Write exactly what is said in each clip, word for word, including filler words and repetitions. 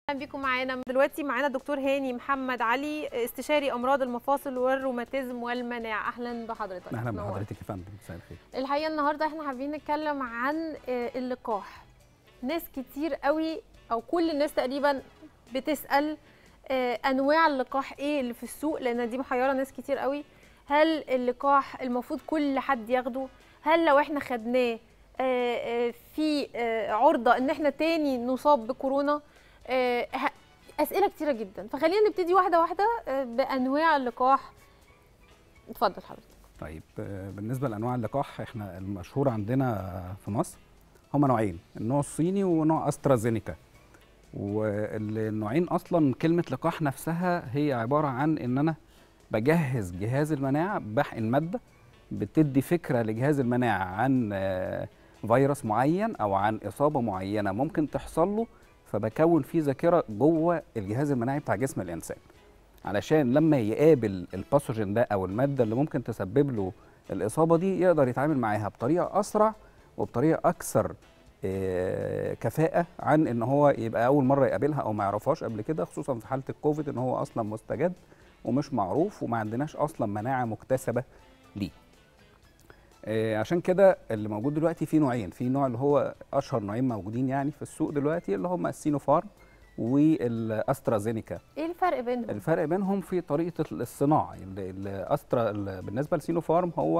اهلا بيكم معانا دلوقتي. معانا الدكتور هاني محمد علي، استشاري امراض المفاصل والروماتيزم والمناعه. اهلا بحضرتك. اهلا بحضرتك يا فندم، مساء الخير. الحقيقه النهارده احنا حابين نتكلم عن اللقاح. ناس كتير قوي او كل الناس تقريبا بتسال انواع اللقاح ايه اللي في السوق، لان دي محيره ناس كتير قوي. هل اللقاح المفروض كل حد ياخده؟ هل لو احنا خدناه في عرضه ان احنا تاني نصاب بكورونا؟ اسئله كتيره جدا، فخلينا نبتدي واحده واحده بانواع اللقاح. اتفضل حضرتك. طيب، بالنسبه لانواع اللقاح، احنا المشهور عندنا في مصر هما نوعين، النوع الصيني ونوع استرازينيكا. والنوعين اصلا كلمه لقاح نفسها هي عباره عن ان انا بجهز جهاز المناعه بحقن ماده بتدي فكره لجهاز المناعه عن فيروس معين او عن اصابه معينه ممكن تحصل له، فبكون فيه ذاكره جوه الجهاز المناعي بتاع جسم الانسان، علشان لما يقابل الباثوجين ده او الماده اللي ممكن تسبب له الاصابه دي يقدر يتعامل معاها بطريقه اسرع وبطريقه اكثر كفاءه عن ان هو يبقى اول مره يقابلها او ما يعرفهاش قبل كده، خصوصا في حاله الكوفيد ان هو اصلا مستجد ومش معروف وما عندناش اصلا مناعه مكتسبه ليه. عشان كده اللي موجود دلوقتي في نوعين، في نوع اللي هو اشهر نوعين موجودين يعني في السوق دلوقتي اللي هم السينوفارم والاسترازينيكا. ايه الفرق بينهم؟ الفرق بينهم في طريقه الصناعه. الاسترا بالنسبه للسينوفارم هو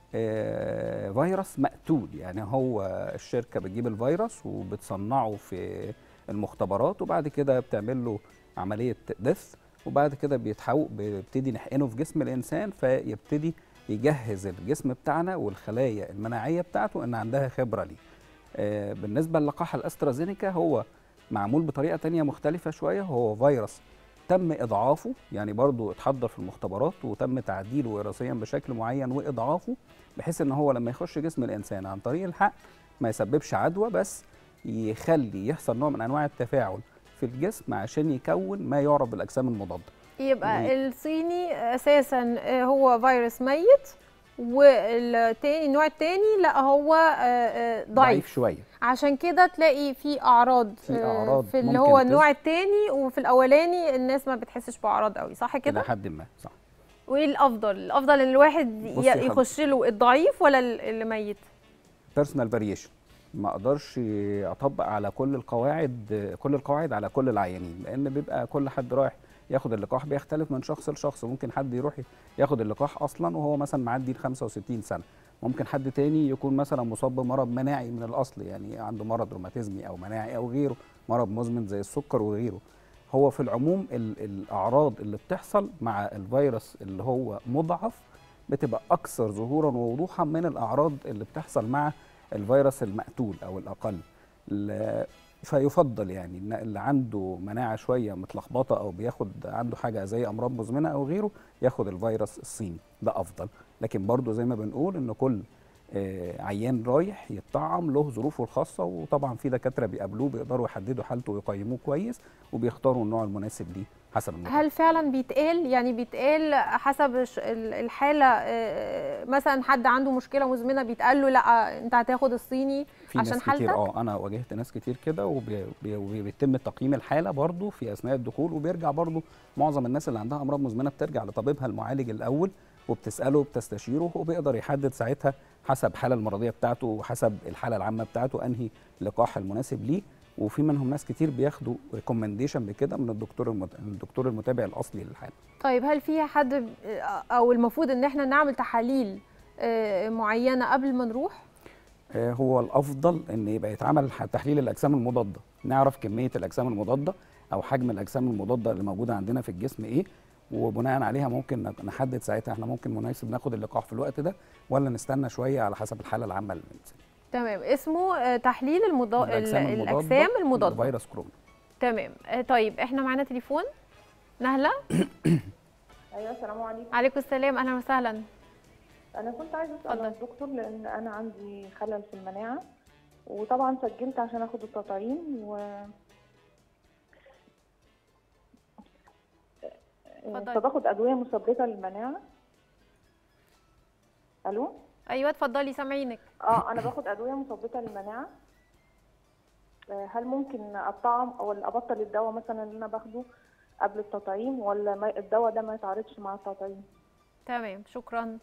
فيروس مقتول، يعني هو الشركه بتجيب الفيروس وبتصنعه في المختبرات وبعد كده بتعمل له عمليه دث، وبعد كده بيتحول بيبتدي نحقنه في جسم الانسان فيبتدي يجهز الجسم بتاعنا والخلايا المناعيه بتاعته ان عندها خبره ليه. آه بالنسبه للقاح الاسترازينيكا هو معمول بطريقه تانية مختلفه شويه، هو فيروس تم اضعافه، يعني برضو اتحضر في المختبرات وتم تعديله وراثيا بشكل معين واضعافه بحيث ان هو لما يخش جسم الانسان عن طريق الحقن ما يسببش عدوى، بس يخلي يحصل نوع من انواع التفاعل في الجسم عشان يكون ما يعرف بالاجسام المضاده. يبقى و... الصيني اساسا هو فيروس ميت، والتاني النوع التاني لا هو ضعيف, ضعيف شويه، عشان كده تلاقي في اعراض في اعراض في اللي هو النوع التاني، وفي الاولاني الناس ما بتحسش باعراض قوي، صح كده؟ الى حد ما صح. وايه الافضل؟ الافضل ان الواحد يخش له الضعيف ولا اللي ميت؟ بيرسونال فاريشن، ما اقدرش اطبق على كل القواعد كل القواعد على كل العيانين، لان بيبقى كل حد رايح ياخد اللقاح بيختلف من شخص لشخص. ممكن حد يروح ياخد اللقاح اصلا وهو مثلا معدي ال خمسة وستين سنه، ممكن حد تاني يكون مثلا مصاب بمرض مناعي من الاصل، يعني عنده مرض روماتيزمي او مناعي او غيره، مرض مزمن زي السكر وغيره. هو في العموم الاعراض اللي بتحصل مع الفيروس اللي هو مضعف بتبقى اكثر ظهورا ووضوحا من الاعراض اللي بتحصل مع الفيروس المقتول او الاقل. فيفضل يعني ان اللي عنده مناعه شويه متلخبطه او بياخد عنده حاجه زي امراض مزمنه او غيره ياخد الفيروس الصيني، ده افضل. لكن برضو زي ما بنقول ان كل عيان رايح يتطعم له ظروفه الخاصه، وطبعا في دكاتره بيقابلوه بيقدروا يحددوا حالته ويقيموه كويس وبيختاروا النوع المناسب ليه حسب المرض. هل فعلا بيتقال يعني بيتقال حسب الحاله؟ مثلا حد عنده مشكله مزمنه بيتقال له لا انت هتاخد الصيني عشان حالتك؟ كتير اه انا واجهت ناس كتير كده، وبيتم تقييم الحاله برضو في اثناء الدخول، وبيرجع برضو معظم الناس اللي عندها امراض مزمنه بترجع لطبيبها المعالج الاول وبتساله وبتستشيره وبيقدر يحدد ساعتها حسب الحاله المرضيه بتاعته وحسب الحاله العامه بتاعته انهي لقاح المناسب ليه. وفي منهم ناس كتير بياخدوا ريكومنديشن بكده من الدكتور الدكتور المتابع الاصلي للحاله. طيب هل في حد او المفروض ان احنا نعمل تحاليل معينه قبل ما نروح؟ هو الافضل ان يبقى يتعمل تحليل الاجسام المضاده، نعرف كميه الاجسام المضاده او حجم الاجسام المضاده اللي موجوده عندنا في الجسم ايه، وبناء عليها ممكن نحدد ساعتها احنا ممكن مناسب ناخد اللقاح في الوقت ده ولا نستنى شويه على حسب الحاله العامه للانسان. تمام، اسمه تحليل المضا... الاجسام المضاده, الأجسام المضادة. فيروس كورونا. تمام. طيب احنا معانا تليفون. نهله. ايوه السلام عليكم. عليكم السلام، اهلا وسهلا. انا كنت عايزه اسال الدكتور لان انا عندي خلل في المناعه، وطبعا سجلت عشان اخد التطعيم و فباخد ادويه مثبطه للمناعه. الو. ايوه اتفضلي سامعينك. اه انا باخد ادويه مثبطه للمناعه هل ممكن اطعم او ابطل الدواء مثلا اللي انا باخده قبل التطعيم، ولا ما الدواء ده ما يتعارضش مع التطعيم؟ تمام، شكرا.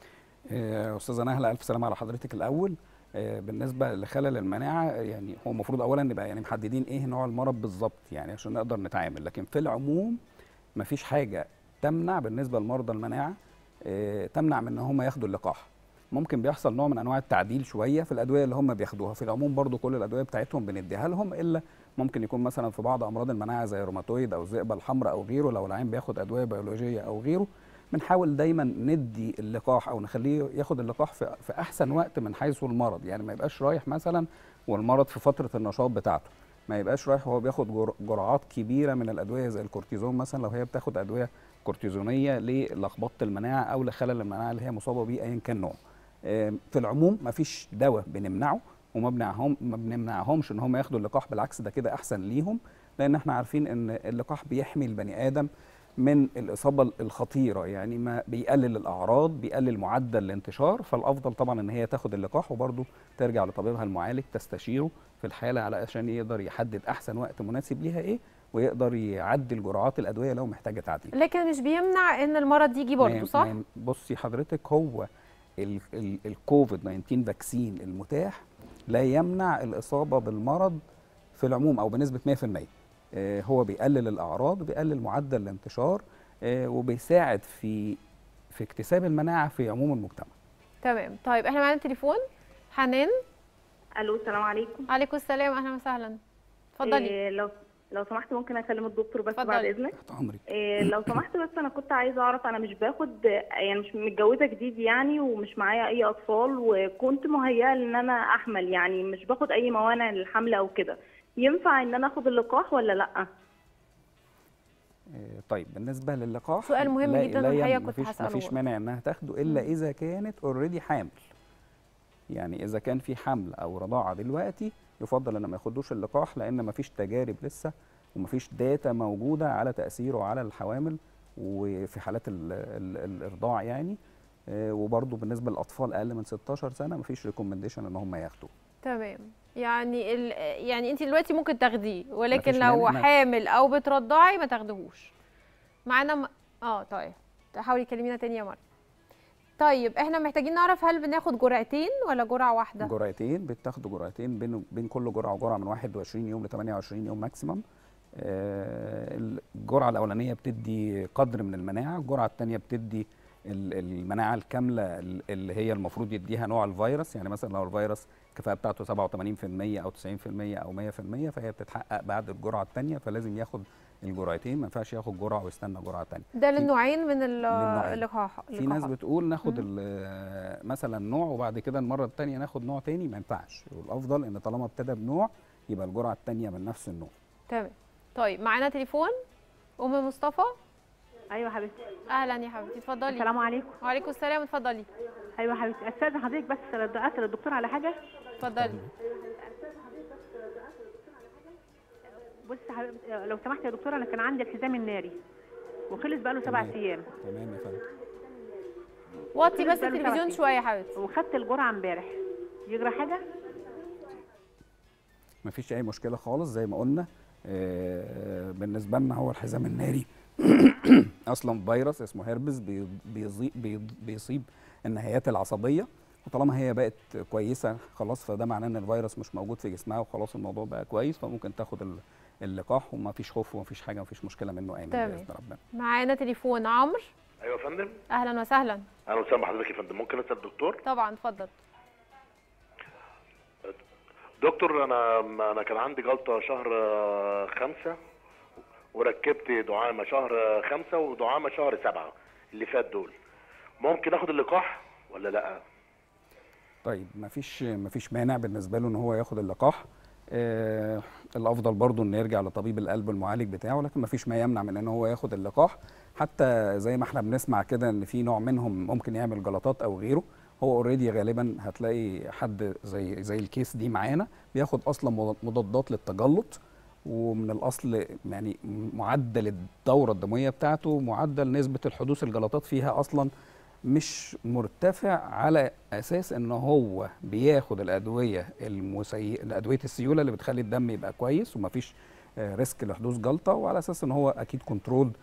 آه، استاذه نهله، الف سلامه على حضرتك. الاول آه، بالنسبه لخلل المناعه، يعني هو المفروض اولا نبقى يعني محددين ايه نوع المرض بالظبط، يعني عشان نقدر نتعامل. لكن في العموم مفيش حاجه تمنع بالنسبه لمرضى المناعه آه، تمنع من ان هم ياخدوا اللقاح. ممكن بيحصل نوع من انواع التعديل شويه في الادويه اللي هم بياخدوها. في العموم برضو كل الادويه بتاعتهم بنديها لهم، الا ممكن يكون مثلا في بعض امراض المناعه زي الروماتويد او الذئبه الحمراء او غيره، لو العيان بياخد ادويه بيولوجيه او غيره، بنحاول دايما ندي اللقاح او نخليه ياخد اللقاح في, في احسن وقت من حيث المرض. يعني ما يبقاش رايح مثلا والمرض في فتره النشاط بتاعته، ما يبقاش رايح وهو بياخد جر- جرعات كبيره من الادويه زي الكورتيزون مثلا، لو هي بتاخد ادويه كورتيزونيه للخبطه المناعه او لخلل المناعه اللي هي مصابه بيه ايا كان نوعه. آم، في العموم ما فيش دواء بنمنعه وما بنمنعهم ما بنمنعهمش ان هم ياخدوا اللقاح، بالعكس ده كده احسن ليهم، لان احنا عارفين ان اللقاح بيحمي البني ادم من الاصابه الخطيره، يعني ما بيقلل الاعراض، بيقلل معدل الانتشار. فالافضل طبعا ان هي تاخد اللقاح، وبرده ترجع لطبيبها المعالج تستشيره في الحاله علشان يقدر يحدد احسن وقت مناسب ليها ايه، ويقدر يعدل جرعات الادويه لو محتاجه تعديل. لكن مش بيمنع ان المرض يجي برضه، ما- صح؟ ما- بصي حضرتك، هو ال- ال- الكوفيد تسعة عشر فاكسين المتاح لا يمنع الاصابه بالمرض في العموم او بنسبه مية في المية. آه، هو بيقلل الاعراض وبيقلل معدل الانتشار، آه، وبيساعد في في اكتساب المناعه في عموم المجتمع. تمام. طيب احنا معانا تليفون. حنان. الو، السلام عليكم. عليكم السلام، اهلا وسهلا. اتفضلي. إيه لو لو سمحت ممكن اكلم الدكتور بس اتفضلي. بعد اذنك؟ تحت امرك. إيه لو سمحت، بس انا كنت عايزه اعرف، انا مش باخد، يعني مش متجوزه جديد يعني، ومش معايا اي اطفال، وكنت مهيئه ان انا احمل، يعني مش باخد اي موانع للحمل او كده. ينفع ان انا اخد اللقاح ولا لا؟ آه، طيب بالنسبه للقاح، سؤال مهم لا جدا لا والحقيقة يم- كنت مفيش هسأله مفيش برضه. مانع انها تاخده الا مم. اذا كانت اوريدي حامل. يعني اذا كان في حمل او رضاعه دلوقتي يفضل ان ما ياخدوش اللقاح، لان مفيش تجارب لسه ومفيش داتا موجوده على تاثيره على الحوامل وفي حالات ال ال الارضاع يعني. آه، وبرضه بالنسبه للاطفال اقل من ستاشر سنه مفيش ريكومنديشن ان هم ياخدوه. تمام. يعني ال... يعني انت دلوقتي ممكن تاخديه، ولكن مفيش لو مانع. حامل او بترضعي ما تاخدهوش. معانا م... اه طيب، حاولي تكلمينا تاني يا مريم. طيب احنا محتاجين نعرف هل بناخد جرعتين ولا جرعه واحده؟ جرعتين، بتاخدوا جرعتين بين بين كل جرعه وجرعه من واحد وعشرين يوم ل تمنية وعشرين يوم ماكسيمم. آه، الجرعه الاولانيه بتدي قدر من المناعه، الجرعه الثانيه بتدي ال- المناعه الكامله اللي هي المفروض يديها نوع الفيروس. يعني مثلا لو الفيروس الكفاءه بتاعته سبعة وثمانين في المية او تسعين في المية او مية في المية، فهي بتتحقق بعد الجرعه الثانيه، فلازم ياخد الجرعتين، ما ينفعش ياخد جرعه ويستنى جرعه ثانيه. ده للنوعين من ال- للنوعين. اللقاح. في ناس بتقول ناخد ال- مثلا نوع وبعد كده المره الثانيه ناخد نوع تاني، ما ينفعش. والافضل ان طالما ابتدى بنوع يبقى الجرعه الثانيه من نفس النوع. تمام. طيب معانا تليفون. ام مصطفى. ايوه حبيبتي. اهلا يا حبيبتي، اتفضلي. السلام عليكم. وعليكم السلام، اتفضلي. ايوه حبيبتي، استاذن حضرتك بس اسال الدكتور على حاجه. اتفضلي. بص حبيبتي، لو سمحت يا دكتور، انا كان عندي الحزام الناري وخلص بقاله سبع تمام. ايام، تمام يا فندم. وطي بس بقاله سبع التلفزيون أيام. شويه يا حبيبتي. وخدت الجرعه امبارح، يجرى حاجه؟ مفيش اي مشكله خالص. زي ما قلنا آه، بالنسبه لنا هو الحزام الناري اصلا فيروس اسمه هيربس بي- بيزي- بي- بيصيب النهايات العصبيه، وطالما هي بقت كويسه خلاص فده معناه ان الفيروس مش موجود في جسمها وخلاص الموضوع بقى كويس، فممكن تاخد ال- اللقاح وما فيش خوف وما فيش حاجه، ما فيش مشكله منه ايمن تمام. باذن ربنا. معانا تليفون. عمرو. ايوه يا فندم. اهلا وسهلا. اهلا وسهلا بحضرتك يا فندم. ممكن اسال الدكتور؟ طبعا اتفضل. دكتور، انا انا كان عندي جلطه شهر آه، خمسة، وركبت دعامه شهر آه، خمسة ودعامه شهر سبعة اللي فات دول. ممكن اخد اللقاح ولا لا؟ طيب مفيش مفيش مانع بالنسبه له ان هو ياخد اللقاح. آه الافضل برضه انه يرجع لطبيب القلب المعالج بتاعه، لكن مفيش ما يمنع من ان هو ياخد اللقاح. حتى زي ما احنا بنسمع كده ان في نوع منهم ممكن يعمل جلطات او غيره، هو اوريدي غالبا هتلاقي حد زي زي الكيس دي معانا بياخد اصلا مضادات للتجلط، ومن الاصل يعني معدل الدوره الدمويه بتاعته، معدل نسبه الحدوث الجلطات فيها اصلا مش مرتفع على اساس ان هو بياخد الادويه المسي... الادويه السيوله اللي بتخلي الدم يبقى كويس ومفيش ريسك لحدوث جلطه، وعلى اساس ان هو اكيد كنترول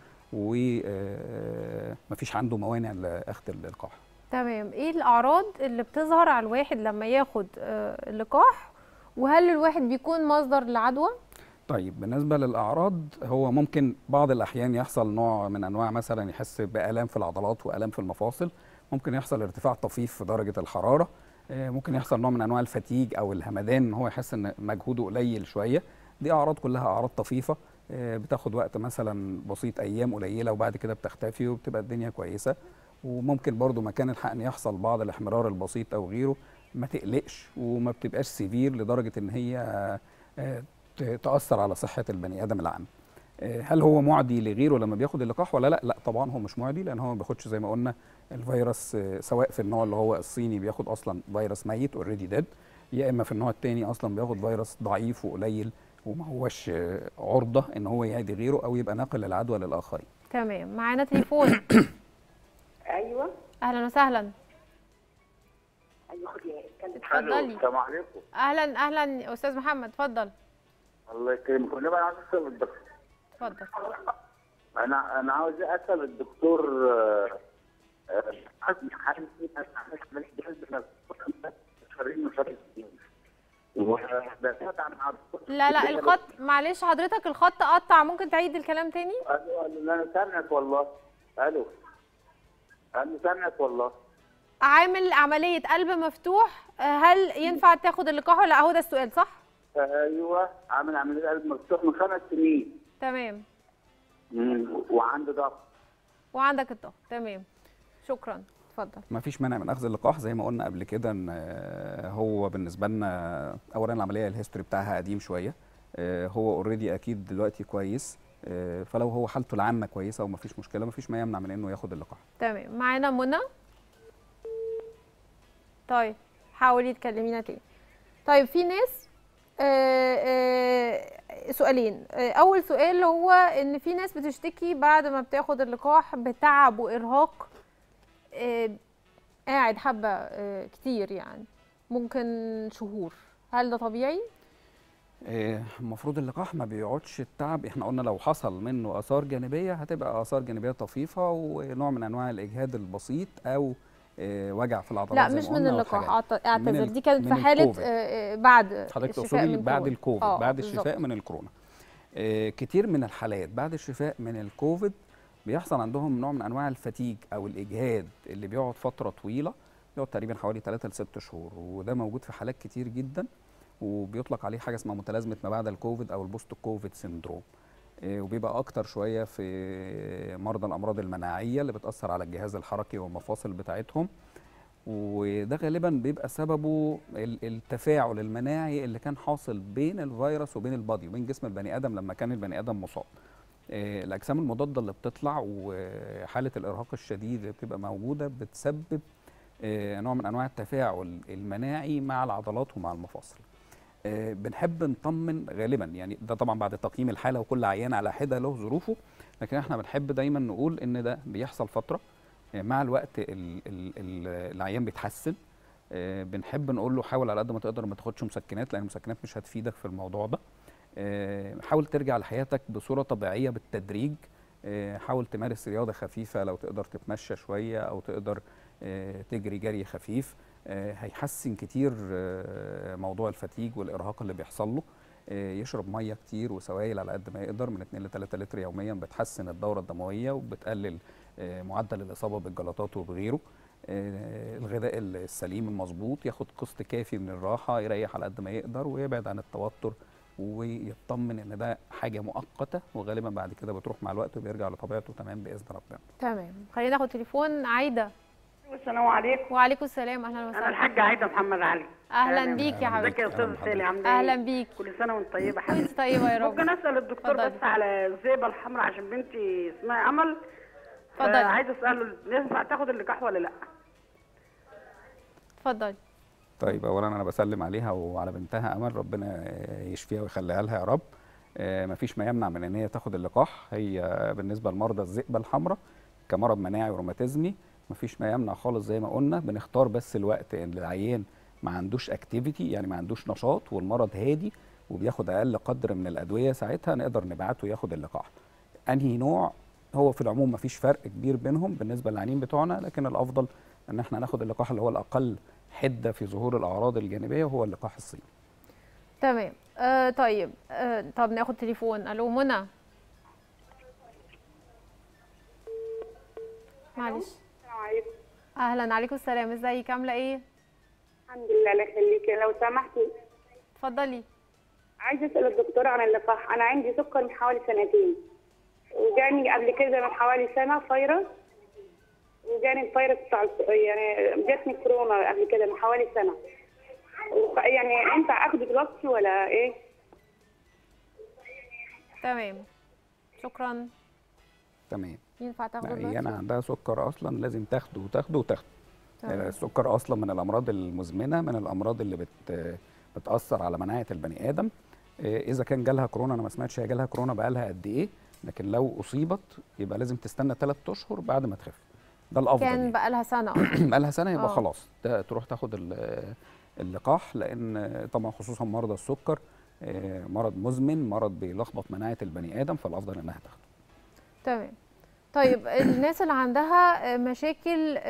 ومفيش عنده موانع لاخذ اللقاح. تمام. ايه الاعراض اللي بتظهر على الواحد لما ياخد اللقاح، وهل الواحد بيكون مصدر لعدوى؟ طيب بالنسبه للاعراض، هو ممكن بعض الاحيان يحصل نوع من انواع مثلا يحس بالام في العضلات والام في المفاصل، ممكن يحصل ارتفاع طفيف في درجه الحراره، ممكن يحصل نوع من انواع الفتيج او الهمدان، ان هو يحس ان مجهوده قليل شويه. دي اعراض كلها اعراض طفيفه بتاخد وقت مثلا بسيط، ايام قليله، وبعد كده بتختفي وبتبقى الدنيا كويسه. وممكن برضو مكان الحقن يحصل بعض الاحمرار البسيط او غيره، ما تقلقش وما بتبقاش سيفير لدرجه ان هي تأثر على صحة البني آدم العام. هل هو معدي لغيره لما بياخد اللقاح ولا لا؟ لا طبعا هو مش معدي، لأن هو ما بياخدش زي ما قلنا الفيروس، سواء في النوع اللي هو الصيني بياخد أصلا فيروس ميت اوريدي ديد، يا إما في النوع الثاني أصلا بياخد فيروس ضعيف وقليل وما هوش عرضة إن هو يعدي غيره أو يبقى ناقل العدوى للآخرين. تمام. معانا تليفون. أيوه. أهلا وسهلا. أيوه اتفضلي. السلام عليكم. أهلا أهلا أستاذ محمد، اتفضل. الله يكرمك. انا عاوز اسال الدكتور. اتفضل. انا انا عاوز اسال الدكتور حسن حالي انا عملت من جهاز شهرين لا لا الخط معلش حضرتك الخط قطع، ممكن تعيد الكلام تاني؟ الو انا سامعك والله. الو انا سامعك والله. عامل عمليه قلب مفتوح، هل ينفع تاخد اللقاح ولا؟ اهو ده السؤال صح؟ ايوه عامل عمليه قلب مفتوح من خمس سنين. تمام. امم وعندي ضغط. وعندك الضغط. تمام. شكرا. اتفضل. ما فيش مانع من اخذ اللقاح زي ما قلنا قبل كده، ان هو بالنسبه لنا اولا العمليه الهيستوري بتاعها قديم شويه، هو اوريدي اكيد دلوقتي كويس، فلو هو حالته العامه كويسه وما فيش مشكله ما فيش ما يمنع من انه ياخد اللقاح. تمام. معانا منى. طيب حاولي تكلمينا تاني. طيب في ناس آآ آآ سؤالين. اول سؤال هو ان في ناس بتشتكي بعد ما بتاخد اللقاح بتعب وارهاق، قاعد حبه كتير يعني ممكن شهور، هل ده طبيعي؟ المفروض اللقاح ما بيقعدش التعب، احنا قلنا لو حصل منه اثار جانبيه هتبقى اثار جانبيه طفيفه ونوع من انواع الاجهاد البسيط او وجع في العضلات. لا مش من اللقاح، اعتذر، دي كانت في حاله بعد حضرتك تقصدي بعد الكوفيد، بعد الشفاء من الكورونا. كتير من الحالات بعد الشفاء من الكوفيد بيحصل عندهم نوع من انواع الفتيج او الاجهاد اللي بيقعد فتره طويله، بيقعد تقريبا حوالي ثلاثة لستة شهور، وده موجود في حالات كتير جدا وبيطلق عليه حاجه اسمها متلازمه ما بعد الكوفيد او البوست كوفيد سيندروم، وبيبقى اكتر شويه في مرضى الامراض المناعيه اللي بتاثر على الجهاز الحركي والمفاصل بتاعتهم، وده غالبا بيبقى سببه التفاعل المناعي اللي كان حاصل بين الفيروس وبين البادي وبين جسم البني ادم لما كان البني ادم مصاب. الاجسام المضاده اللي بتطلع وحاله الارهاق الشديد اللي بتبقى موجوده بتسبب نوع من انواع التفاعل المناعي مع العضلات ومع المفاصل. بنحب نطمن غالبا، يعني ده طبعا بعد تقييم الحاله وكل عيان على حده له ظروفه، لكن احنا بنحب دايما نقول ان ده بيحصل فتره، مع الوقت ال ال ال العيان بيتحسن. بنحب نقول له حاول على قد ما تقدر ما تاخدش مسكنات، لان المسكنات مش هتفيدك في الموضوع ده. حاول ترجع لحياتك بصوره طبيعيه بالتدريج، حاول تمارس رياضه خفيفه، لو تقدر تتمشى شويه او تقدر تجري جري خفيف، هيحسن كتير موضوع الفتيج والارهاق اللي بيحصل له. يشرب ميه كتير وسوائل على قد ما يقدر، من اتنين لتلاتة لتر يوميا، بتحسن الدوره الدمويه وبتقلل معدل الاصابه بالجلطات وبغيره. الغذاء السليم المظبوط، ياخد قسط كافي من الراحه، يريح على قد ما يقدر ويبعد عن التوتر ويطمن ان ده حاجه مؤقته وغالبا بعد كده بتروح مع الوقت وبيرجع لطبيعته تمام باذن ربنا. تمام. خلينا ناخد تليفون. عايده. السلام عليكم. وعليكم السلام. اهلا وسهلا. انا الحاجه عايده محمد علي. اهلا بيك يا حبيبتي. ازيك يا استاذ سالي، عامله ايه؟ اهلا بيك. كل سنه وانت طيبه حبيبتي. وانت طيبه يا رب. ممكن اسال الدكتور بس على الزيبه الحمراء عشان بنتي اسمها امل؟ اتفضل. عايزه اساله ينفع تاخد اللقاح ولا لا؟ اتفضل. طيب اولا انا بسلم عليها وعلى بنتها امل، ربنا يشفيها ويخليها لها يا رب. مفيش ما يمنع من ان هي تاخد اللقاح. هي بالنسبه لمرضى الذئبه الحمراء كمرض مناعي وروماتيزمي مفيش ما يمنع خالص زي ما قلنا، بنختار بس الوقت ان العيان ما عندوش اكتيفيتي، يعني ما عندوش نشاط والمرض هادي وبياخد اقل قدر من الادويه، ساعتها نقدر نبعته ياخد اللقاح. انهي نوع؟ هو في العموم مفيش فرق كبير بينهم بالنسبه للعيانين بتوعنا، لكن الافضل ان احنا ناخد اللقاح اللي هو الاقل حده في ظهور الاعراض الجانبيه وهو اللقاح الصيني. تمام. آه طيب آه طب ناخد تليفون. الو منى. معلش. السلام عليكم. اهلا، عليكم السلام، ازيك عامله ايه؟ الحمد لله، الله يخليكي. لو سمحتي اتفضلي. عايزه اسال الدكتور عن اللقاح. انا عندي سكر من حوالي سنتين، وجاني قبل كده من حوالي سنه فيروس، وجاني الفيروس بتاع يعني جاتني كورونا قبل كده من حوالي سنه. يعني ينفع اخده دلوقتي ولا ايه؟ تمام، شكرا. تمام. ينفع تاخده دلوقتي؟ عيانه عندها سكر اصلا لازم تاخده وتاخده وتاخده. يعني السكر اصلا من الامراض المزمنه، من الامراض اللي بت بتاثر على مناعه البني ادم. اذا كان جالها كورونا، انا ما سمعتش هي جالها كورونا بقالها قد ايه، لكن لو اصيبت يبقى لازم تستنى ثلاث اشهر بعد ما تخف. ده الافضل. كان يعني. بقى لها سنه بقى لها سنه يبقى أوه. خلاص تروح تاخد اللقاح، لان طبعا خصوصا مرضى السكر مرض مزمن، مرض بيلخبط مناعه البني ادم، فالافضل انها تاخده. تمام. طيب الناس اللي عندها مشاكل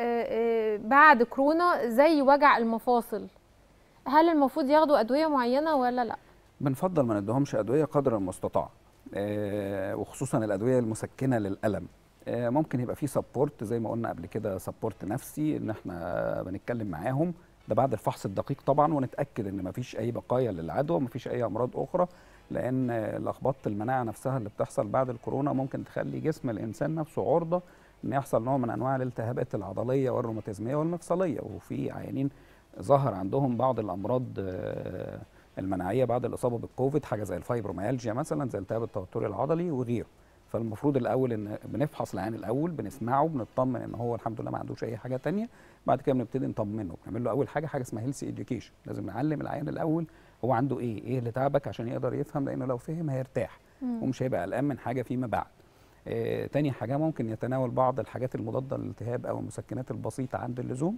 بعد كورونا زي وجع المفاصل، هل المفروض ياخدوا ادويه معينه ولا لا؟ بنفضل ما نديهمش ادويه قدر المستطاع، وخصوصا الادويه المسكنه للالم. ممكن يبقى في سبورت زي ما قلنا قبل كده، سبورت نفسي، ان احنا بنتكلم معاهم، ده بعد الفحص الدقيق طبعا، ونتاكد ان ما فيش اي بقايا للعدوى، ما فيش اي امراض اخرى، لان لخبطه المناعه نفسها اللي بتحصل بعد الكورونا ممكن تخلي جسم الانسان نفسه عرضه ان يحصل نوع من انواع الالتهابات العضليه والروماتيزميه والمفصليه. وفي عيانين ظهر عندهم بعض الامراض المناعيه بعد الاصابه بالكوفيد، حاجه زي الفايبروميالجيا مثلا، زي التهاب التوتر العضلي وغيره. فالمفروض الاول ان بنفحص العيان الاول، بنسمعه، بنطمن ان هو الحمد لله ما عندوش اي حاجه ثانيه، بعد كده بنبتدي نطمنه، بنعمل له اول حاجه حاجه اسمها هيلث اديوكيشن، لازم نعلم العيان الاول هو عنده ايه، ايه اللي تعبك عشان يقدر يفهم، لانه لو فهم هيرتاح مم. ومش هيبقى قلقان من حاجه فيما بعد. آه تاني حاجه ممكن يتناول بعض الحاجات المضاده للالتهاب او المسكنات البسيطه عند اللزوم.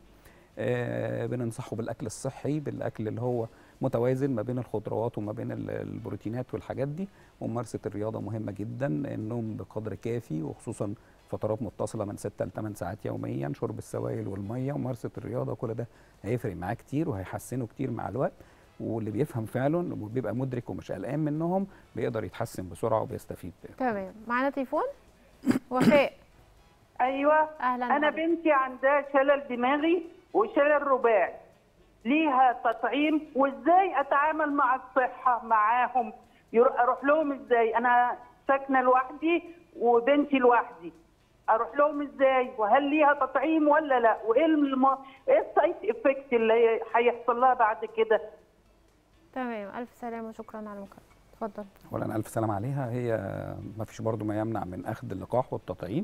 آه بننصحه بالاكل الصحي، بالاكل اللي هو متوازن ما بين الخضروات وما بين البروتينات والحاجات دي، وممارسه الرياضه مهمه جدا، النوم بقدر كافي وخصوصا فترات متصله من ستة لثمان ساعات يوميا، شرب السوائل والميه وممارسه الرياضه، كل ده هيفرق معاه كتير وهيحسنه كتير مع الوقت. واللي بيفهم فعلا وبيبقى مدرك ومش قلقان منهم بيقدر يتحسن بسرعه وبيستفيد. تمام. معانا تليفون. وفاء. ايوه. اهلا. انا بنتي عندها شلل دماغي وشلل رباعي، ليها تطعيم، وازاي اتعامل مع الصحه معاهم؟ اروح لهم ازاي؟ انا ساكنه لوحدي وبنتي لوحدي، اروح لهم ازاي؟ وهل ليها تطعيم ولا لا؟ وايه الم... ايه السايد افكت اللي هيحصل لها بعد كده؟ تمام. الف سلامه وشكرا على المكالمه. اتفضل. اولا الف سلامه عليها. هي ما فيش برضو ما يمنع من اخذ اللقاح والتطعيم.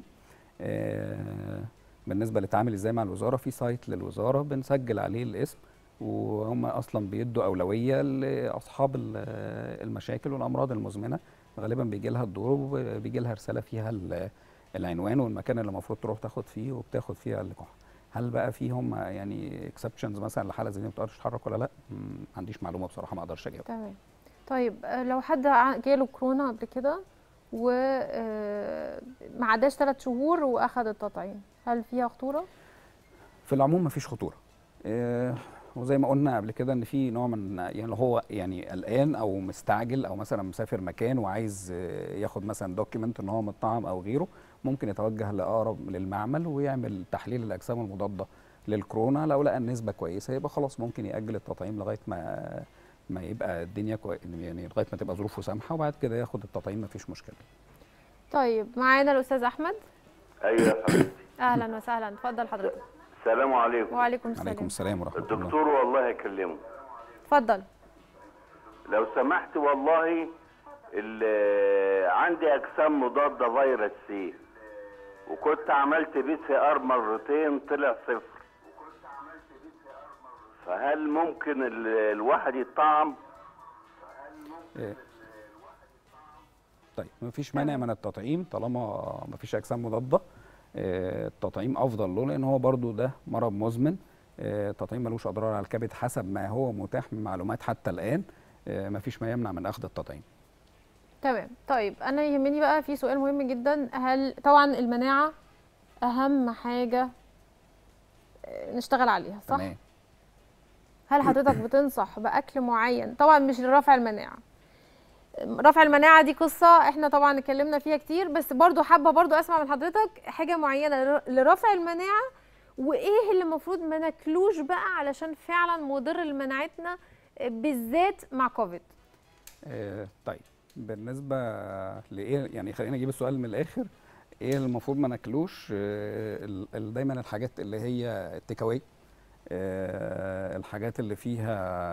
آه بالنسبه للتعامل ازاي مع الوزاره، في سايت للوزاره بنسجل عليه الاسم، وهم اصلا بيدوا اولويه لاصحاب المشاكل والامراض المزمنه، غالبا بيجي لها الدور وبيجي لها رساله فيها العنوان والمكان اللي المفروض تروح تاخد فيه وبتاخد فيها اللقاح. هل بقى في هم يعني اكسبشنز مثلا لحاله زي دي ما بتقدرش تتحرك ولا لا؟ ما عنديش معلومه بصراحه، ما اقدرش اجاوب. تمام. طيب لو حد جاله كورونا قبل كده وما عداش ثلاث شهور واخد التطعيم، هل فيها خطوره؟ في العموم ما فيش خطوره. إيه وزي ما قلنا قبل كده ان في نوع من يعني هو يعني قلقان او مستعجل او مثلا مسافر مكان وعايز ياخد مثلا دوكيمنت ان هو متطعم او غيره، ممكن يتوجه لاقرب للمعمل ويعمل تحليل الاجسام المضاده للكورونا. لو لقى النسبه كويسه يبقى خلاص ممكن ياجل التطعيم لغايه ما ما يبقى الدنيا كويسه، يعني لغايه ما تبقى ظروفه سامحه، وبعد كده ياخد التطعيم ما فيش مشكله. طيب معانا الاستاذ احمد. ايوه يا حبيبتي. اهلا وسهلا، اتفضل حضرتك. السلام عليكم. وعليكم السلام. وعليكم السلام ورحمه الله. الدكتور والله يكلمه. اتفضل. لو سمحت، والله عندي اجسام مضاده فيروس سي، وكنت عملت بي سي ار مرتين طلع صفر، فهل ممكن الواحد يطعم؟ إيه. طيب ما فيش مانع من التطعيم طالما ما فيش اجسام مضاده. التطعيم افضل له، لان هو برضو ده مرض مزمن. التطعيم ملوش اضرار على الكبد حسب ما هو متاح من معلومات حتى الان، مفيش ما يمنع من اخذ التطعيم. تمام. طيب انا يهمني بقى في سؤال مهم جدا، هل طبعا المناعه اهم حاجه نشتغل عليها، صح؟ تمام. هل حضرتك بتنصح باكل معين، طبعا مش لرفع المناعه، رفع المناعه دي قصه احنا طبعا اتكلمنا فيها كتير، بس برضو حابه برضو اسمع من حضرتك حاجه معينه لرفع المناعه، وايه اللي المفروض ما ناكلوش بقى علشان فعلا مضر لمناعتنا بالذات مع كوفيد. آه طيب بالنسبه لايه، يعني خلينا نجيب السؤال من الاخر. ايه المفروض ما ناكلوش؟ آه دايما الحاجات اللي هي التيك اواي، آه الحاجات اللي فيها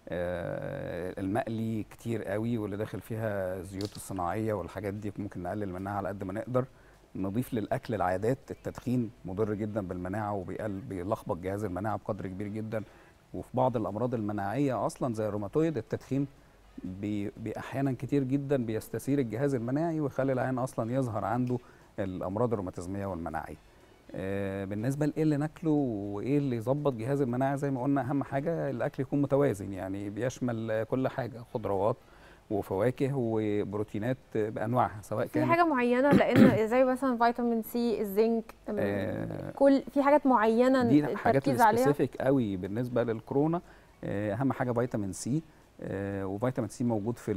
آه المقلي كتير قوي واللي داخل فيها الزيوت الصناعيه والحاجات دي ممكن نقلل منها على قد ما نقدر. نضيف للاكل العادات، التدخين مضر جدا بالمناعه وبيلخبط جهاز المناعه بقدر كبير جدا، وفي بعض الامراض المناعيه اصلا زي الروماتويد التدخين بي احيانا كتير جدا بيستثير الجهاز المناعي ويخلي العيان اصلا يظهر عنده الامراض الروماتيزميه والمناعيه. آه بالنسبه لايه اللي ناكله وايه اللي يظبط جهاز المناعه، زي ما قلنا اهم حاجه الاكل يكون متوازن، يعني بيشمل كل حاجه، خضروات وفواكه وبروتينات بانواعها سواء في كانت حاجه معينه، لان زي مثلا فيتامين سي، الزنك، آه كل في حاجات معينه دي حاجات التركيز عليها سبيسيفيك قوي بالنسبه للكورونا. آه اهم حاجه فيتامين سي، آه وفيتامين سي موجود في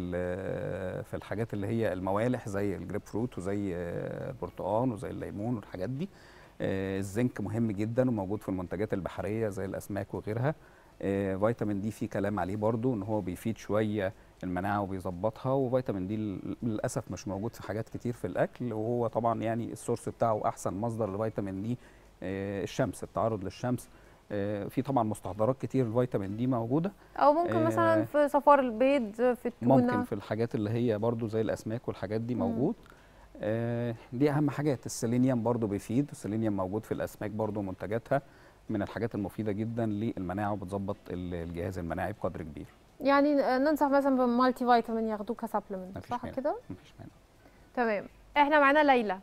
في الحاجات اللي هي الموالح زي الجريب فروت وزي آه البرتقال وزي الليمون والحاجات دي. آه الزنك مهم جدا وموجود في المنتجات البحريه زي الاسماك وغيرها. آه فيتامين دي في كلام عليه برضو ان هو بيفيد شويه المناعه وبيظبطها، وفيتامين دي للاسف مش موجود في حاجات كتير في الاكل، وهو طبعا يعني السورس بتاعه احسن مصدر لفيتامين دي آه الشمس، التعرض للشمس. آه في طبعا مستحضرات كتير الفيتامين دي موجوده، او ممكن آه مثلا في صفار البيض، في التونه، ممكن في الحاجات اللي هي برضو زي الاسماك والحاجات دي موجود. آه دي اهم حاجات. السيلينيوم برضو بيفيد، السيلينيوم موجود في الاسماك برضو، منتجاتها من الحاجات المفيده جدا للمناعه وبتظبط الجهاز المناعي بقدر كبير. يعني ننصح مثلا بمالتي فيتامين ياخدوه كسبلمنت، صح كده؟ مفيش مانع. تمام. احنا معانا ليلى.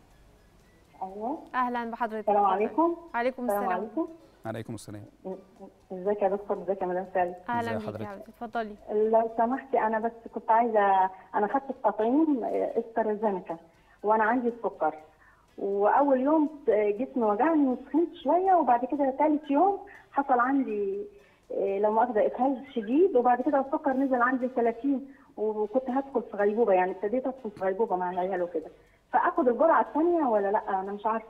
ايوه اهلا بحضرتك. السلام عليكم. عليكم السلام. السلام عليكم. عليكم السلام. ازيك يا دكتور؟ ازيك يا مدام سالي؟ اهلا بيكي يا حبيبتي، اتفضلي. لو سمحتي انا بس كنت عايزه، انا خدت التطعيم استرازينيكا وانا عندي السكر، واول يوم جسمي وجعني وسخنت شويه، وبعد كده ثالث يوم حصل عندي لو مؤاخذه اسهال شديد، وبعد كده السكر نزل عندي ثلاثين، وكنت هدخل في غيبوبه، يعني ابتديت ادخل في غيبوبه مع العيال وكده. فاخد الجرعه الثانيه ولا لا؟ انا مش عارفه.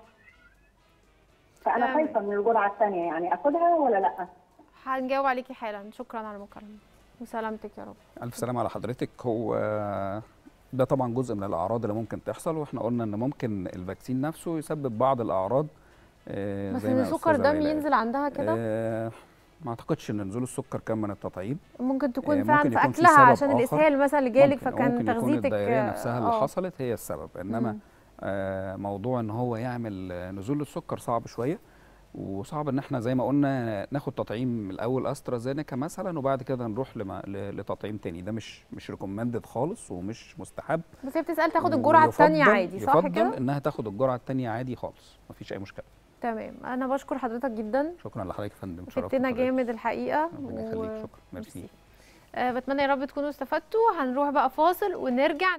فانا خايفه من الجرعه الثانيه، يعني اخدها ولا لا؟ هنجاوب عليكي حالا. شكرا على المكالمه وسلامتك يا رب. الف سلامه على حضرتك. هو ده طبعا جزء من الاعراض اللي ممكن تحصل، واحنا قلنا ان ممكن الفاكسين نفسه يسبب بعض الاعراض. آه بس ان سكر دم ينزل عندها كده؟ آه ما اعتقدش ان نزول السكر كان من التطعيم. ممكن تكون آه فعلا ممكن في اكلها عشان الاسهال مثلا اللي جالك، فكان ممكن تغذيتك ممكن يكون الدايريه نفسها اللي أوه. حصلت هي السبب. انما آه موضوع ان هو يعمل نزول السكر صعب شويه، وصعب ان احنا زي ما قلنا ناخد تطعيم الاول استرازينيكا مثلا وبعد كده نروح لما لتطعيم تاني. ده مش مش ريكومندد خالص ومش مستحب. بس هي بتسال تاخد الجرعه الثانيه عادي، صح كده؟ يفضل انها تاخد الجرعه الثانيه عادي خالص، مفيش اي مشكله. تمام. انا بشكر حضرتك جدا. شكرا لحضرتك يا فندم، شرفتنا جامد الحقيقه. ربنا يخليك. و... شكرا. ميرسي. أه بتمنى يا رب تكونوا استفدتوا. هنروح بقى فاصل ونرجع.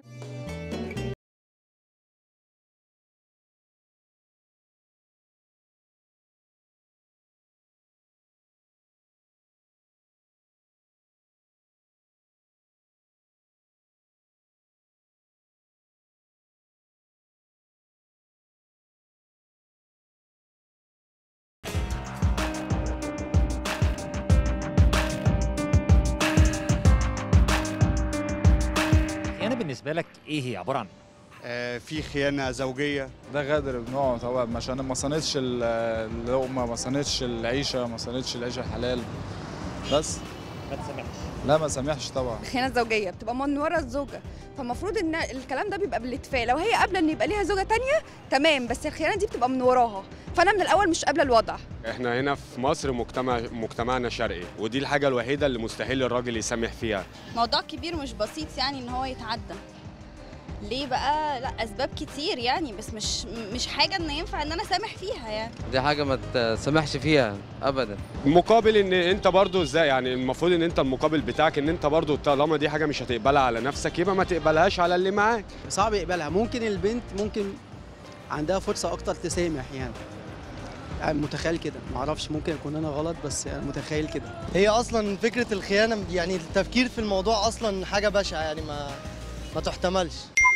بالنسبه لك ايه هي عباره عن؟ آه في خيانه زوجيه. ده غدر بنوعه طبعا، عشان ما صنتش اللقمه، ما صنتش العيشه، ما صنتش العيشه الحلال. بس ما تسامحش؟ لا ما سامحش طبعا. الخيانه الزوجيه بتبقى من ورا الزوجه، فالمفروض ان الكلام ده بيبقى بالاتفاق. لو هي قابله ان يبقى ليها زوجه ثانيه تمام، بس الخيانه دي بتبقى من وراها، فانا من الاول مش قابله الوضع. احنا هنا في مصر مجتمع مجتمعنا شرقي، ودي الحاجه الوحيده اللي مستحيل الراجل يسامح فيها. موضوع كبير مش بسيط يعني ان هو يتعدى. ليه بقى؟ لا اسباب كتير يعني، بس مش مش حاجه ان ينفع ان انا سامح فيها يعني. دي حاجه ما تسامحش فيها ابدا. مقابل ان انت برضو ازاي يعني، المفروض ان انت المقابل بتاعك ان انت برضو طالما دي حاجه مش هتقبلها على نفسك يبقى ما تقبلهاش على اللي معاك. صعب يقبلها. ممكن البنت ممكن عندها فرصه اكتر تسامح يعني. يعني متخيل كده، معرفش ممكن اكون انا غلط بس يعني متخيل كده. هي اصلا فكره الخيانه يعني التفكير في الموضوع اصلا حاجه بشعه يعني ما ما تحتملش.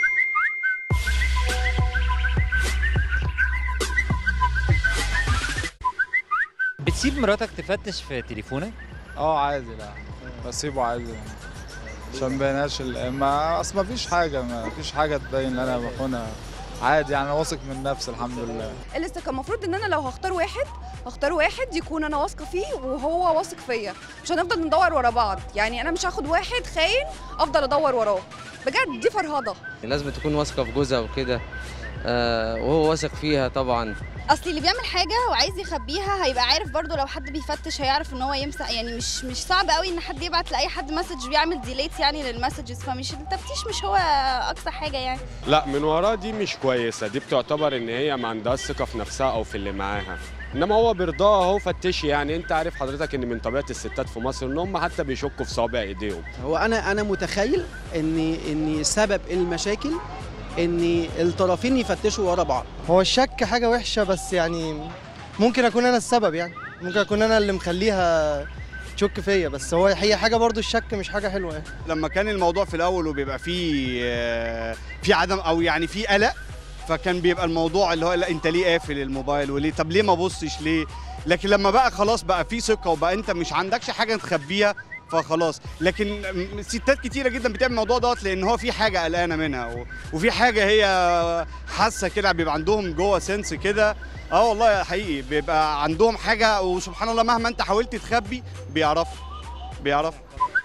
بتسيب مراتك تفتش في تليفونك؟ اه عادي، لا بسيبه عادي عشان ما بيناش ما اصل ما فيش حاجه ما فيش حاجه تبين ان انا بخونها عادي يعني. انا واثق من نفسي الحمد لله. الاستيكه المفروض ان انا لو هختار واحد هختار واحد يكون انا واثقه فيه وهو واثق فيا، مش هنفضل ندور ورا بعض يعني. انا مش هاخد واحد خاين افضل ادور وراه، بجد دي فرهضه. لازم تكون واثقه في جوزها وكده، آه وهو واثق فيها طبعا. اصل اللي بيعمل حاجه وعايز يخبيها هيبقى عارف برضو، لو حد بيفتش هيعرف ان هو يمسح يعني. مش مش صعب قوي ان حد يبعت لاي حد مسج بيعمل ديليت يعني للمسجز، فمش التفتيش مش هو اقصى حاجه يعني. لا من وراه دي مش كويسه، دي بتعتبر ان هي ما عندهاش ثقه في نفسها او في اللي معاها، انما هو برضاها هو فتشي يعني. انت عارف حضرتك ان من طبيعه الستات في مصر ان هم حتى بيشكوا في صوابع ايديهم. هو انا انا متخيل ان ان سبب المشاكل ان الطرفين يفتشوا ورا بعض. هو الشك حاجه وحشه بس يعني ممكن اكون انا السبب يعني، ممكن اكون انا اللي مخليها تشك فيا، بس هو هي حاجه برضو الشك مش حاجه حلوه يعني. لما كان الموضوع في الاول وبيبقى فيه في عدم او يعني في قلق، فكان بيبقى الموضوع اللي هو لا انت ليه قافل الموبايل وليه، طب ليه ما بصش ليه. لكن لما بقى خلاص بقى في ثقه وبقى انت مش عندكش حاجه تخبيها فخلاص. لكن ستات كتيره جدا بتعمل الموضوع دوت لان هو في حاجه قلقانه منها وفي حاجه هي حاسه كده، بيبقى عندهم جوه سنس كده. اه والله حقيقي بيبقى عندهم حاجه، وسبحان الله مهما انت حاولت تخبي بيعرفوا بيعرفوا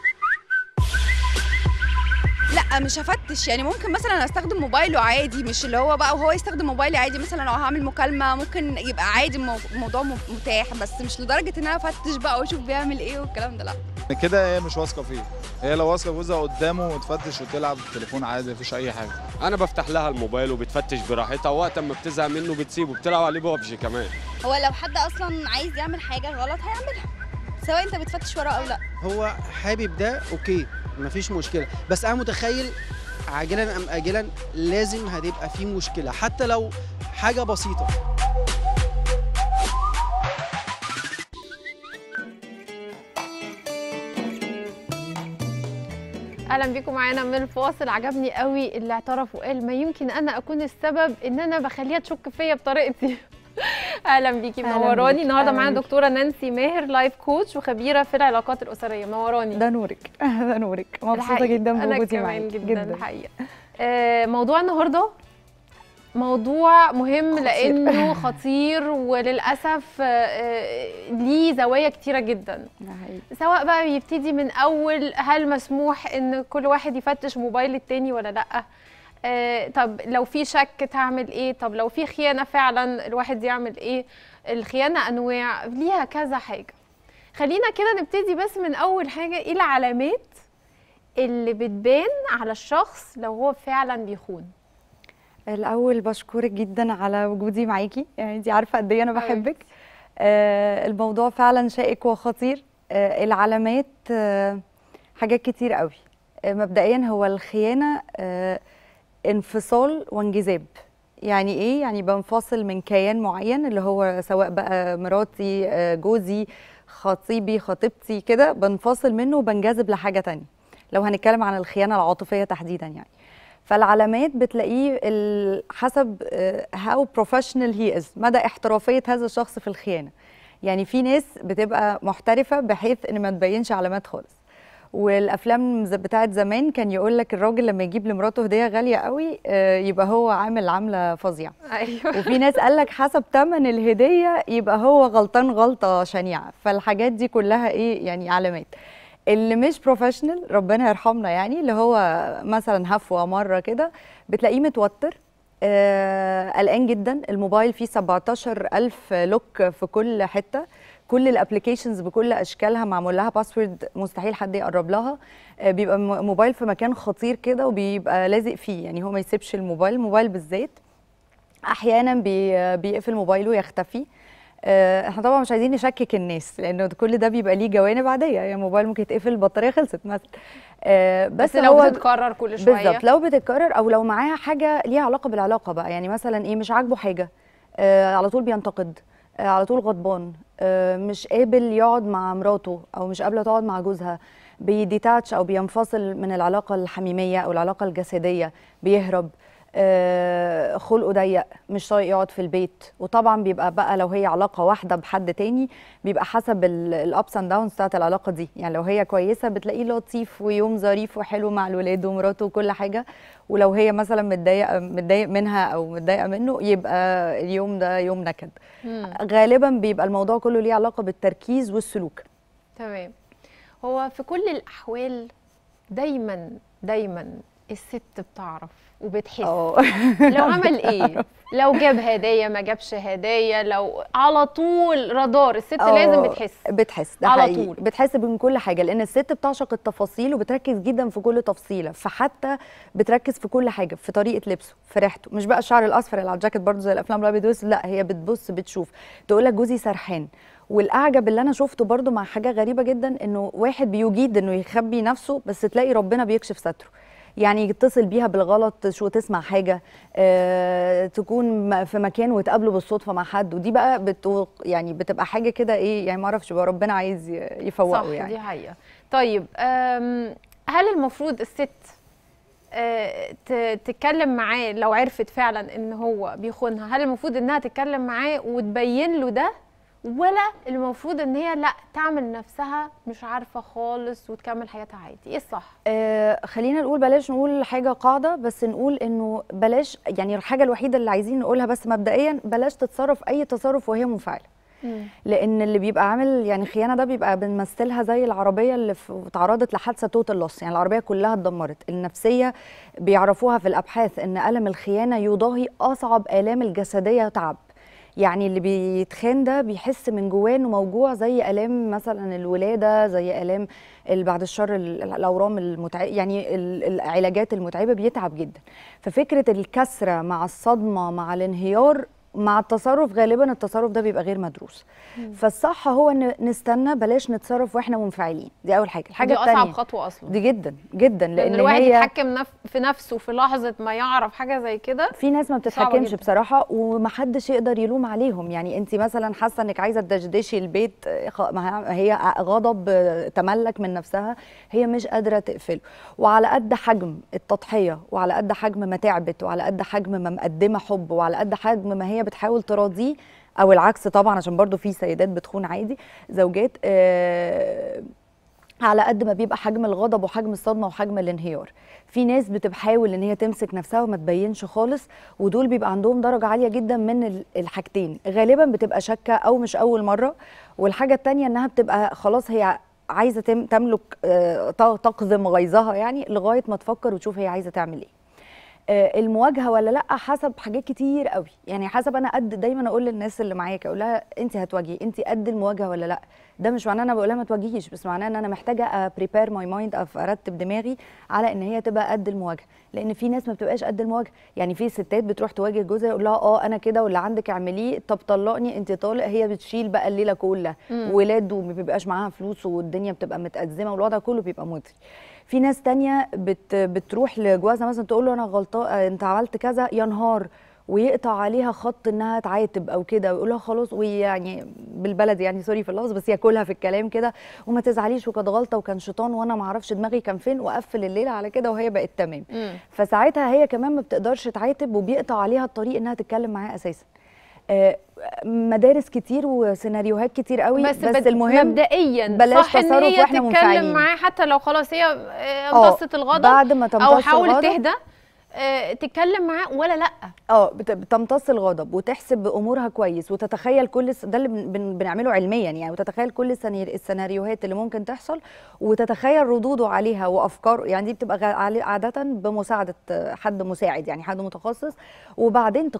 لا مش هفتش يعني. ممكن مثلا استخدم موبايله عادي، مش اللي هو بقى وهو يستخدم موبايلي عادي. مثلا لو هعمل مكالمه ممكن يبقى عادي الموضوع متاح، بس مش لدرجه ان انا افتش بقى واشوف بيعمل ايه والكلام ده. لا كده هي مش واثقه فيه. هي لو واثقه جوزها قدامه وتفتش وتلعب بالتليفون عادي مفيش اي حاجه. انا بفتح لها الموبايل وبتفتش براحتها، وقت ما بتزهق منه بتسيبه، بتلعب عليه ببجي كمان. هو لو حد اصلا عايز يعمل حاجه غلط هيعملها سواء انت بتفتش وراه او لا. هو حابب ده اوكي مفيش مشكله، بس انا متخيل عاجلا ام اجلا لازم هتبقى في مشكله حتى لو حاجه بسيطه. اهلا بيكم معانا من الفاصل. عجبني قوي اللي اعترف وقال ما يمكن انا اكون السبب ان انا بخليها تشك فيا بطريقتي. اهلا بيكي، منوراني. النهارده معانا دكتوره نانسي ماهر، لايف كوتش وخبيره في العلاقات الاسريه. منوراني. ده نورك ده نورك، مبسوطه جدا بوجودي معاكي جدا الحقيقه. آه موضوع النهارده موضوع مهم خطير. لانه خطير وللاسف آه ليه زوايا كتيره جدا. سواء بقى بيبتدي من اول هل مسموح ان كل واحد يفتش موبايل التاني ولا لا، آه طب لو في شك تعمل ايه، طب لو في خيانه فعلا الواحد يعمل ايه. الخيانه انواع ليها كذا حاجه. خلينا كده نبتدي بس من اول حاجه، ايه العلامات اللي بتبان على الشخص لو هو فعلا بيخون؟ الاول بشكرك جدا على وجودي معاكي، يعني انت عارفه قد ايه انا بحبك. آه الموضوع فعلا شائك وخطير. آه العلامات آه حاجات كتير قوي. آه مبدئيا هو الخيانه آه انفصال وانجذاب. يعني ايه؟ يعني بنفصل من كيان معين اللي هو سواء بقى مراتي آه جوزي خطيبي خطيبتي كده، بنفصل منه وبنجذب لحاجه تانية. لو هنتكلم عن الخيانه العاطفيه تحديدا يعني. فالعلامات بتلاقيه حسب هاو بروفيشنال هي از، مدى احترافيه هذا الشخص في الخيانه. يعني في ناس بتبقى محترفه بحيث ان ما تبينش علامات خالص. والافلام بتاعت زمان كان يقول لك الراجل لما يجيب لمراته هديه غاليه قوي يبقى هو عامل عامله فظيعه. ايوه. وفي ناس قال لك حسب ثمن الهديه يبقى هو غلطان غلطه شنيعه. فالحاجات دي كلها ايه يعني علامات. اللي مش بروفيشنال ربنا يرحمنا يعني، اللي هو مثلا هفوه مره كده بتلاقيه متوتر آه، قلقان جدا. الموبايل فيه سبعتاشر ألف لوك في كل حته، كل الابلكيشنز بكل اشكالها معمول لها باسورد مستحيل حد يقرب لها. آه، بيبقى م- موبايل في مكان خطير كده وبيبقى لازق فيه، يعني هو ما يسيبش الموبايل. الموبايل بالذات احيانا بي بيقفل موبايله يختفي. آه، احنا طبعا مش عايزين نشكك الناس لانه كل ده بيبقى ليه جوانب عاديه، يعني الموبايل ممكن يتقفل البطاريه خلصت مثلا. آه، بس, بس لو هو بتتكرر كل شويه بالظبط لو بتتكرر او لو معاها حاجه ليها علاقه بالعلاقه بقى، يعني مثلا ايه مش عاجبه حاجه، آه على طول بينتقد، آه على طول غضبان، آه مش قابل يقعد مع مراته او مش قابله تقعد مع جوزها، بيديتاتش او بينفصل من العلاقه الحميميه او العلاقه الجسديه، بيهرب، آه خلقه ضيق، مش طايق يقعد في البيت. وطبعا بيبقى بقى لو هي علاقه واحده بحد تاني بيبقى حسب الابس اند داونز بتاعت العلاقه دي، يعني لو هي كويسه بتلاقيه لطيف ويوم ظريف وحلو مع الولاد ومراته وكل حاجه، ولو هي مثلا متضايقه متضايق منها او متضايقه منه يبقى اليوم ده يوم نكد. مم. غالبا بيبقى الموضوع كله ليه علاقه بالتركيز والسلوك. تمام. هو في كل الاحوال دايما دايما الست بتعرف وبتحس اه لو عمل ايه، لو جاب هدايا ما جابش هدايا، لو على طول رادار الست آه، لازم بتحس بتحس ده على حقيقي. طول. بتحس من كل حاجه لان الست بتعشق التفاصيل وبتركز جدا في كل تفصيله، فحتى بتركز في كل حاجه، في طريقه لبسه، في ريحته، مش بقى الشعر الاصفر اللي على الجاكيت برضه زي الافلام الابيض والاسود، لا هي بتبص بتشوف، تقول لك جوزي سرحان. والاعجب اللي انا شفته برضه مع حاجه غريبه جدا انه واحد بيجيد انه يخبي نفسه بس تلاقي ربنا بيكشف ستره، يعني يتصل بيها بالغلط شو تسمع حاجه، آه، تكون م- في مكان وتقابله بالصدفه مع حد، ودي بقى بت يعني بتبقى حاجه كده ايه، يعني ما اعرفش بقى ربنا عايز ي- يفوقه صح، يعني. دي حقيقة. طيب أم، هل المفروض الست آه، ت- تتكلم معاه لو عرفت فعلا ان هو بيخونها؟ هل المفروض انها تتكلم معاه وتبين له ده، ولا المفروض ان هي لا تعمل نفسها مش عارفة خالص وتكمل حياتها عادي؟ ايه الصح؟ آه خلينا نقول بلاش نقول حاجه قاعده، بس نقول انه بلاش، يعني الحاجه الوحيده اللي عايزين نقولها بس مبدئيا بلاش تتصرف اي تصرف وهي منفعله، لان اللي بيبقى عامل يعني خيانه ده بيبقى بنمثلها زي العربيه اللي في- اتعرضت لحادثه توتال لوس، يعني العربيه كلها اتدمرت. النفسيه بيعرفوها في الابحاث ان الم الخيانه يضاهي اصعب الام الجسديه تعب، يعني اللي بيتخان ده بيحس من جواه انه موجوع زي الام مثلا الولاده، زي الام ال- بعد الشر ال- الاورام المتعبه، يعني ال- العلاجات المتعبه، بيتعب جدا. ففكره الكسره مع الصدمه مع الانهيار مع التصرف، غالبا التصرف ده بيبقى غير مدروس. مم. فالصح هو ان نستنى، بلاش نتصرف واحنا منفعلين، دي اول حاجه. الحاجه دي الثانيه اصعب خطوة اصلا، دي جدا جدا، لان لان الواحد هي يتحكم نف... في نفسه في لحظة ما يعرف حاجة زي كده. في ناس ما صعبة بتتحكمش جدا. بصراحه ومحدش يقدر يلوم عليهم، يعني انت مثلا حاسه انك عايزه تدشدشي البيت، خ- ما هي غضب تملك من نفسها، هي مش قادره تقفله. وعلى قد حجم التضحيه وعلى قد حجم ما تعبت وعلى قد حجم ما مقدمه حب وعلى قد حجم ما هي بتحاول تراضيه، او العكس طبعا عشان برضو في سيدات بتخون عادي زوجات، آه على قد ما بيبقى حجم الغضب وحجم الصدمه وحجم الانهيار. في ناس بتحاول ان هي تمسك نفسها وما تبينش خالص، ودول بيبقى عندهم درجه عاليه جدا من ال- الحاجتين، غالبا بتبقى شاكه او مش اول مره. والحاجه الثانيه انها بتبقى خلاص هي عايزه تم- تملك، آه، ت- تقزم غيظها يعني لغايه ما تفكر وتشوف هي عايزه تعمل ايه. آه، المواجهه ولا لا حسب حاجات كتير قوي، يعني حسب انا قد، دايما اقول للناس اللي معايا اقول لها انت هتواجهي، انت قد المواجهه ولا لا. ده مش معناه انا بقول لها ما تواجهيش، بس معناه ان انا محتاجه بريبير ماي مايند، ارتب دماغي على ان هي تبقى قد المواجهه، لان في ناس ما بتبقاش قد المواجهه. يعني في ستات بتروح تواجه جوزها يقول لها اه انا كده واللي عندك اعمليه، طب طلقني انت طالق، هي بتشيل بقى الليله كلها، مم. ولاد وما بيبقاش معاها فلوس والدنيا بتبقى متأزمه والوضع كله بيبقى مزري. في ناس تانية بت بتروح لجوازها مثلا تقول له انا غلطان، انت عملت كذا، ينهار ويقطع عليها خط انها تعاتب او كده، ويقول لها خلاص، ويعني بالبلد يعني سوري في اللفظ بس ياكلها في الكلام كده، وما تزعليش وكانت غلطه وكان شيطان وانا ما اعرفش دماغي كان فين، وقفل الليله على كده وهي بقت تمام. مم. فساعتها هي كمان ما بتقدرش تعاتب وبيقطع عليها الطريق انها تتكلم معاه اساسا. آه، مدارس كتير وسيناريوهات كتير قوي، بس, بس, بس المهم مبدئيا بلاش صح ان تصرف هي واحنا تتكلم منفعلين. معاه حتى لو خلاص هي آه، آه، امتصت الغضب بعد ما او تمتص حاولت الغضب تهدى، آه، تتكلم معاه ولا لا. اه بت- بتمتص الغضب وتحسب امورها كويس وتتخيل كل الس- ده اللي بن- بن- بنعمله علميا يعني، وتتخيل كل السني- السيناريوهات اللي ممكن تحصل وتتخيل ردوده عليها وافكاره، يعني دي بتبقى غا- عال- عاده بمساعده آه، حد مساعد يعني حد متخصص، وبعدين تقرر.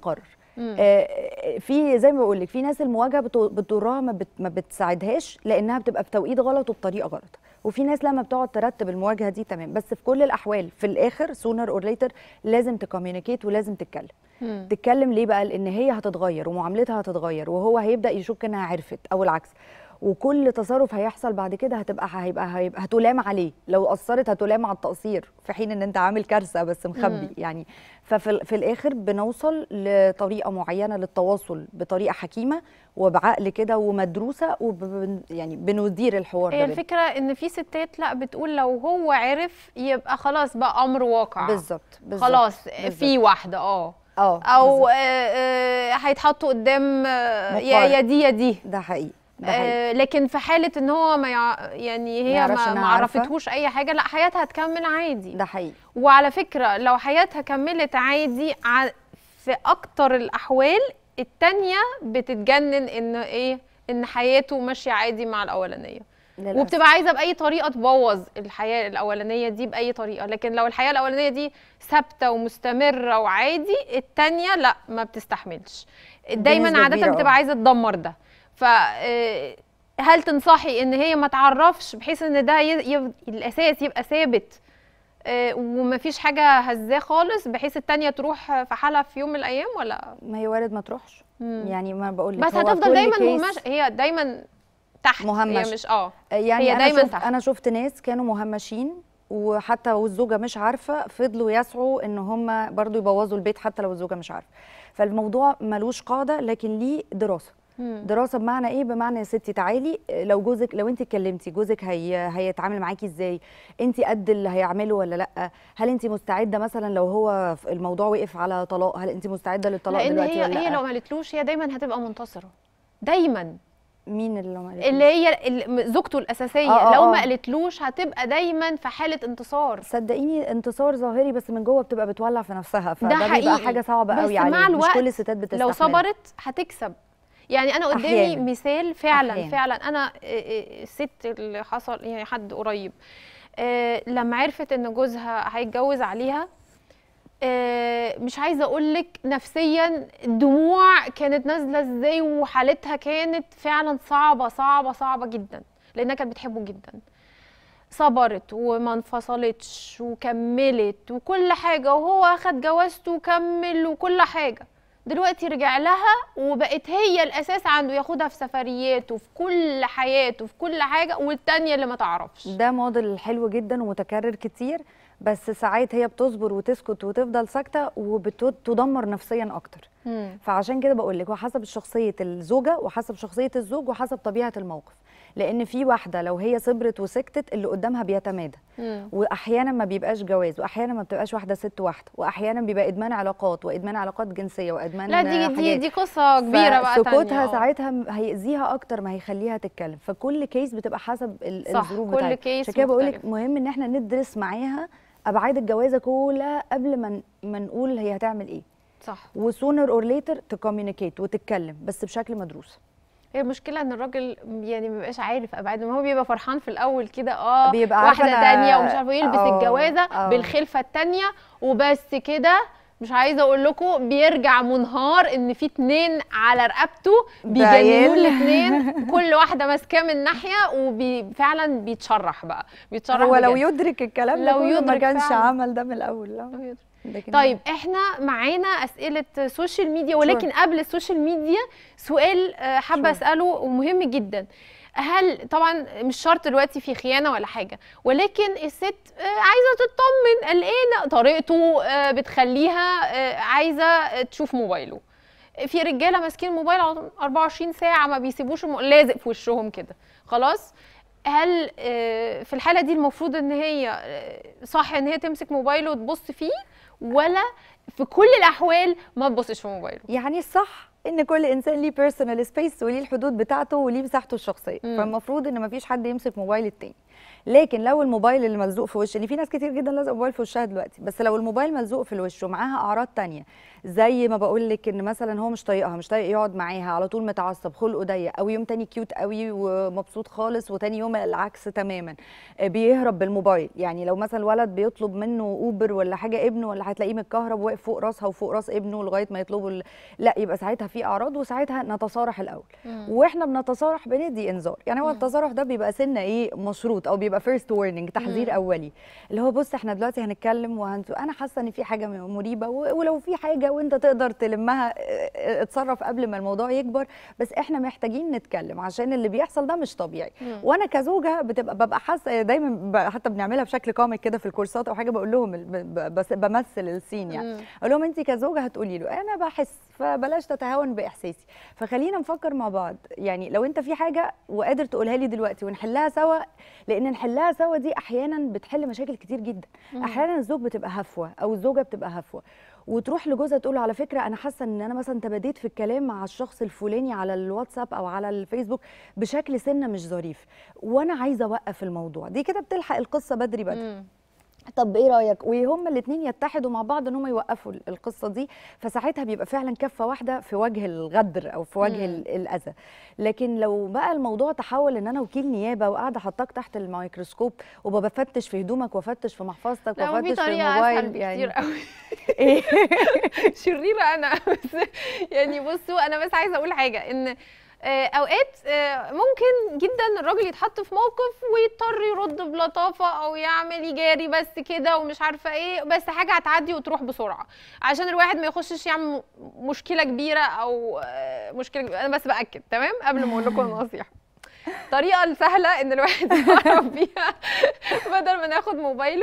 آه في زي ما بقول لك في ناس المواجهه بتضرها ما, بت ما بتساعدهاش لانها بتبقى بتوقيت غلط وبطريقه غلط، وفي ناس لما بتقعد ترتب المواجهه دي تمام. بس في كل الاحوال في الاخر سونر اور ليتر لازم تكوميونيكيت ولازم تتكلم. مم. تتكلم ليه بقى؟ لان هي هتتغير ومعاملتها هتتغير وهو هيبدا يشك انها عرفت او العكس، وكل تصرف هيحصل بعد كده هتبقى هيبقى هيبقى هتلام عليه، لو قصرت هتلام على التقصير في حين ان انت عامل كارثه بس مخبي. مم. يعني ففي في الاخر بنوصل لطريقه معينه للتواصل بطريقه حكيمه وبعقل كده ومدروسه وب يعني بندير الحوار. هي الفكره ان في ستات لا بتقول لو هو عرف يبقى خلاص بقى امر واقع. بالظبط خلاص في واحده اه اه او هيتحطوا قدام يا يا دي يا دي. ده حقيقي. آه لكن في حالة ان هو ما يع... يعني هي ما, ما عرفتهوش اي حاجة، لا حياتها هتكمل عادي. ده حقيقي. وعلى فكرة لو حياتها كملت عادي ع... في اكتر الاحوال التانية بتتجنن ان ايه ان حياته ماشية عادي مع الاولانية للأسف. وبتبقى عايزة باي طريقة تبوظ الحياة الاولانية دي باي طريقة، لكن لو الحياة الاولانية دي ثابتة ومستمرة وعادي التانية لا ما بتستحملش دايما، عادة بتبقى عايزة تدمر ده. فهل تنصحي ان هي ما تعرفش بحيث ان ده يب... الاساس يبقى ثابت ومفيش حاجه هزاه خالص بحيث التانية تروح في حالها في يوم من الايام؟ ولا ما هي وارد ما تروحش. مم. يعني ما بقول لك بس هتفضل دايما مهمش... هي دايما تحت مهمش. هي مش اه يعني هي أنا دايما شفت تحت. انا شفت ناس كانوا مهمشين وحتى والزوجه مش عارفه فضلوا يسعوا ان هم برضو يبوظوا البيت حتى لو الزوجه مش عارفه. فالموضوع ملوش قاعده لكن ليه دراسه. دراسه بمعنى ايه؟ بمعنى يا ستي تعالي لو جوزك لو انت اتكلمتي جوزك هي هيتعامل معاكي ازاي؟ انت قد اللي هيعمله ولا لا؟ هل انت مستعده مثلا لو هو الموضوع وقف على طلاق هل انت مستعده للطلاق دلوقتي هي ولا لا؟ هي لو ما قالتلوش هي دايما هتبقى منتصره دايما. مين اللي ما قالتلوش؟ اللي هي زوجته الاساسيه. آه آه لو ما قالتلوش هتبقى دايما في حاله انتصار. صدقيني انتصار ظاهري بس من جوه بتبقى بتولع في نفسها، فده بيبقى حاجه صعبه قوي عليها. مش كل الستات بتستحمل. لو صبرت هتكسب. يعني انا قدامي أحيان. مثال فعلا أحيان. فعلا انا الست اللي حصل يعني حد قريب لما عرفت ان جوزها هيتجوز عليها مش عايزه اقول لك نفسيا الدموع كانت نازله ازاي وحالتها كانت فعلا صعبه صعبه صعبه جدا لانها كانت بتحبه جدا. صبرت وما انفصلتش وكملت وكل حاجه وهو اخد جوازته وكمل وكل حاجه. دلوقتي رجع لها وبقت هي الاساس عنده، ياخدها في سفرياته في كل حياته في كل حاجه، والتانيه اللي ما تعرفش. ده موديل حلو جدا ومتكرر كتير، بس ساعات هي بتصبر وتسكت وتفضل ساكته وبتدمر نفسيا اكتر. مم. فعشان كده بقول لك وحسب شخصيه الزوجه وحسب شخصيه الزوج وحسب طبيعه الموقف. لان في واحده لو هي صبرت وسكتت اللي قدامها بيتمادى. مم. واحيانا ما بيبقاش جواز واحيانا ما بتبقاش واحده ست واحده واحيانا بيبقى ادمان علاقات وادمان علاقات جنسيه وادمان لا دي دي دي قصه كبيره بقى تانية. سكوتها ساعتها هيأذيها اكتر ما هيخليها تتكلم. فكل كيس بتبقى حسب الظروف بتاعتها. كل كيس عشان كده بقول لك مهم ان احنا ندرس معاها ابعاد الجوازه كلها قبل ما ما نقول هي هتعمل ايه. صح. وسونر اور ليتر تكوميونيكيت وتتكلم بس بشكل مدروس. هي المشكله ان الراجل يعني ما بيبقاش عارف ابعاد، ما هو بيبقى فرحان في الاول كده اه بيبقى واحده تانية ومش عارفه يلبس أوه. الجوازه أوه. بالخلفه التانية وبس كده. مش عايزه اقول لكم بيرجع منهار ان في اتنين على رقبته بيجننوا الاثنين كل واحده ماسكاه من ناحيه وفعلا بيتشرح بقى بيتشرح هو لو يدرك الكلام ده لو يدرك ما كانش فعلا. عمل ده من الاول. لا طيب احنا معانا اسئله سوشيال ميديا ولكن شو. قبل السوشيال ميديا سؤال حابه اساله ومهم جدا. هل طبعا مش شرط دلوقتي في خيانه ولا حاجه ولكن الست عايزه تطمن قلقانه طريقته بتخليها عايزه تشوف موبايله. في رجاله ماسكين الموبايل أربعة وعشرين ساعه ما بيسيبوش لازق في وشهم كده خلاص. هل في الحاله دي المفروض ان هي صح ان هي تمسك موبايله وتبص فيه ولا في كل الاحوال ما تبصش في موبايله؟ يعني الصح ان كل انسان ليه بيرسونال سبيس وليه الحدود بتاعته وليه مساحته الشخصيه. مم. فالمفروض ان مفيش حد يمسك موبايل التاني. لكن لو الموبايل اللي ملزوق في وش، يعني في ناس كتير جدا لازق موبايل في وشها دلوقتي، بس لو الموبايل ملزوق في الوش ومعاها اعراض تانية زي ما بقول لك ان مثلا هو مش طايقها، مش طايق يقعد معاها، على طول متعصب، خلقه ضيق، او يوم تاني كيوت قوي ومبسوط خالص وتاني يوم العكس تماما. بيهرب بالموبايل، يعني لو مثلا ولد بيطلب منه اوبر ولا حاجه ابنه، ولا هتلاقيه متكهرب واقف فوق راسها وفوق راس ابنه لغايه ما يطلبوا ال... لا يبقى ساعتها في اعراض، وساعتها نتصارح الاول. مم. واحنا بنتصارح بندي انذار، يعني هو التصارح ده بيبقى سنه ايه مشروط، او بيبقى فيرست وورنينج، تحذير مم. اولي، اللي هو بص احنا دلوقتي هنتكلم وهنسو انا حاسه ان في حاجه مريبه، ولو في حاجه وانت تقدر تلمها اتصرف قبل ما الموضوع يكبر، بس احنا محتاجين نتكلم عشان اللي بيحصل ده مش طبيعي. مم. وانا كزوجه بتبقى ببقى حاسه دايما، حتى بنعملها بشكل كوميك كده في الكورسات او حاجه، بقول لهم بس بمثل السين، يعني اقول لهم انت كزوجه هتقولي له انا بحس، فبلاش تتهاون باحساسي، فخلينا نفكر مع بعض، يعني لو انت في حاجه وقادر تقولها لي دلوقتي ونحلها سوا، لان نحلها سوا دي احيانا بتحل مشاكل كتير جدا. مم. احيانا الزوج بتبقى هفوه او الزوجه بتبقى هفوه، وتروح لجوزها تقول له على فكره انا حاسه ان انا مثلا تباديت في الكلام مع الشخص الفلاني على الواتساب او على الفيسبوك بشكل سنه مش ظريف، وانا عايزه اوقف الموضوع. دي كده بتلحق القصه بدري بدري. مم. طب ايه رايك؟ وهم الاثنين يتحدوا مع بعض ان هم يوقفوا القصه دي، فساعتها بيبقى فعلا كفه واحده في وجه الغدر او في وجه مم. الاذى. لكن لو بقى الموضوع تحول ان انا وكيل نيابه وقاعده حطاك تحت الميكروسكوب وبفتش في هدومك وافتش في محفظتك وافتش في الموبايل، يعني كتير قوي. ايه شريره انا بس، يعني بصوا انا بس عايزه اقول حاجه، ان اوقات ممكن جدا الراجل يتحط في موقف ويضطر يرد بلطافه او يعمل يجاري بس كده ومش عارفه ايه، بس حاجه هتعدي وتروح بسرعه عشان الواحد ما يخشش يعمل مشكله كبيره او مشكله كبيرة. انا بس باكد تمام قبل ما اقول لكم النصيحه. الطريقه السهله ان الواحد يعرف بيها بدل ما ناخد موبايله،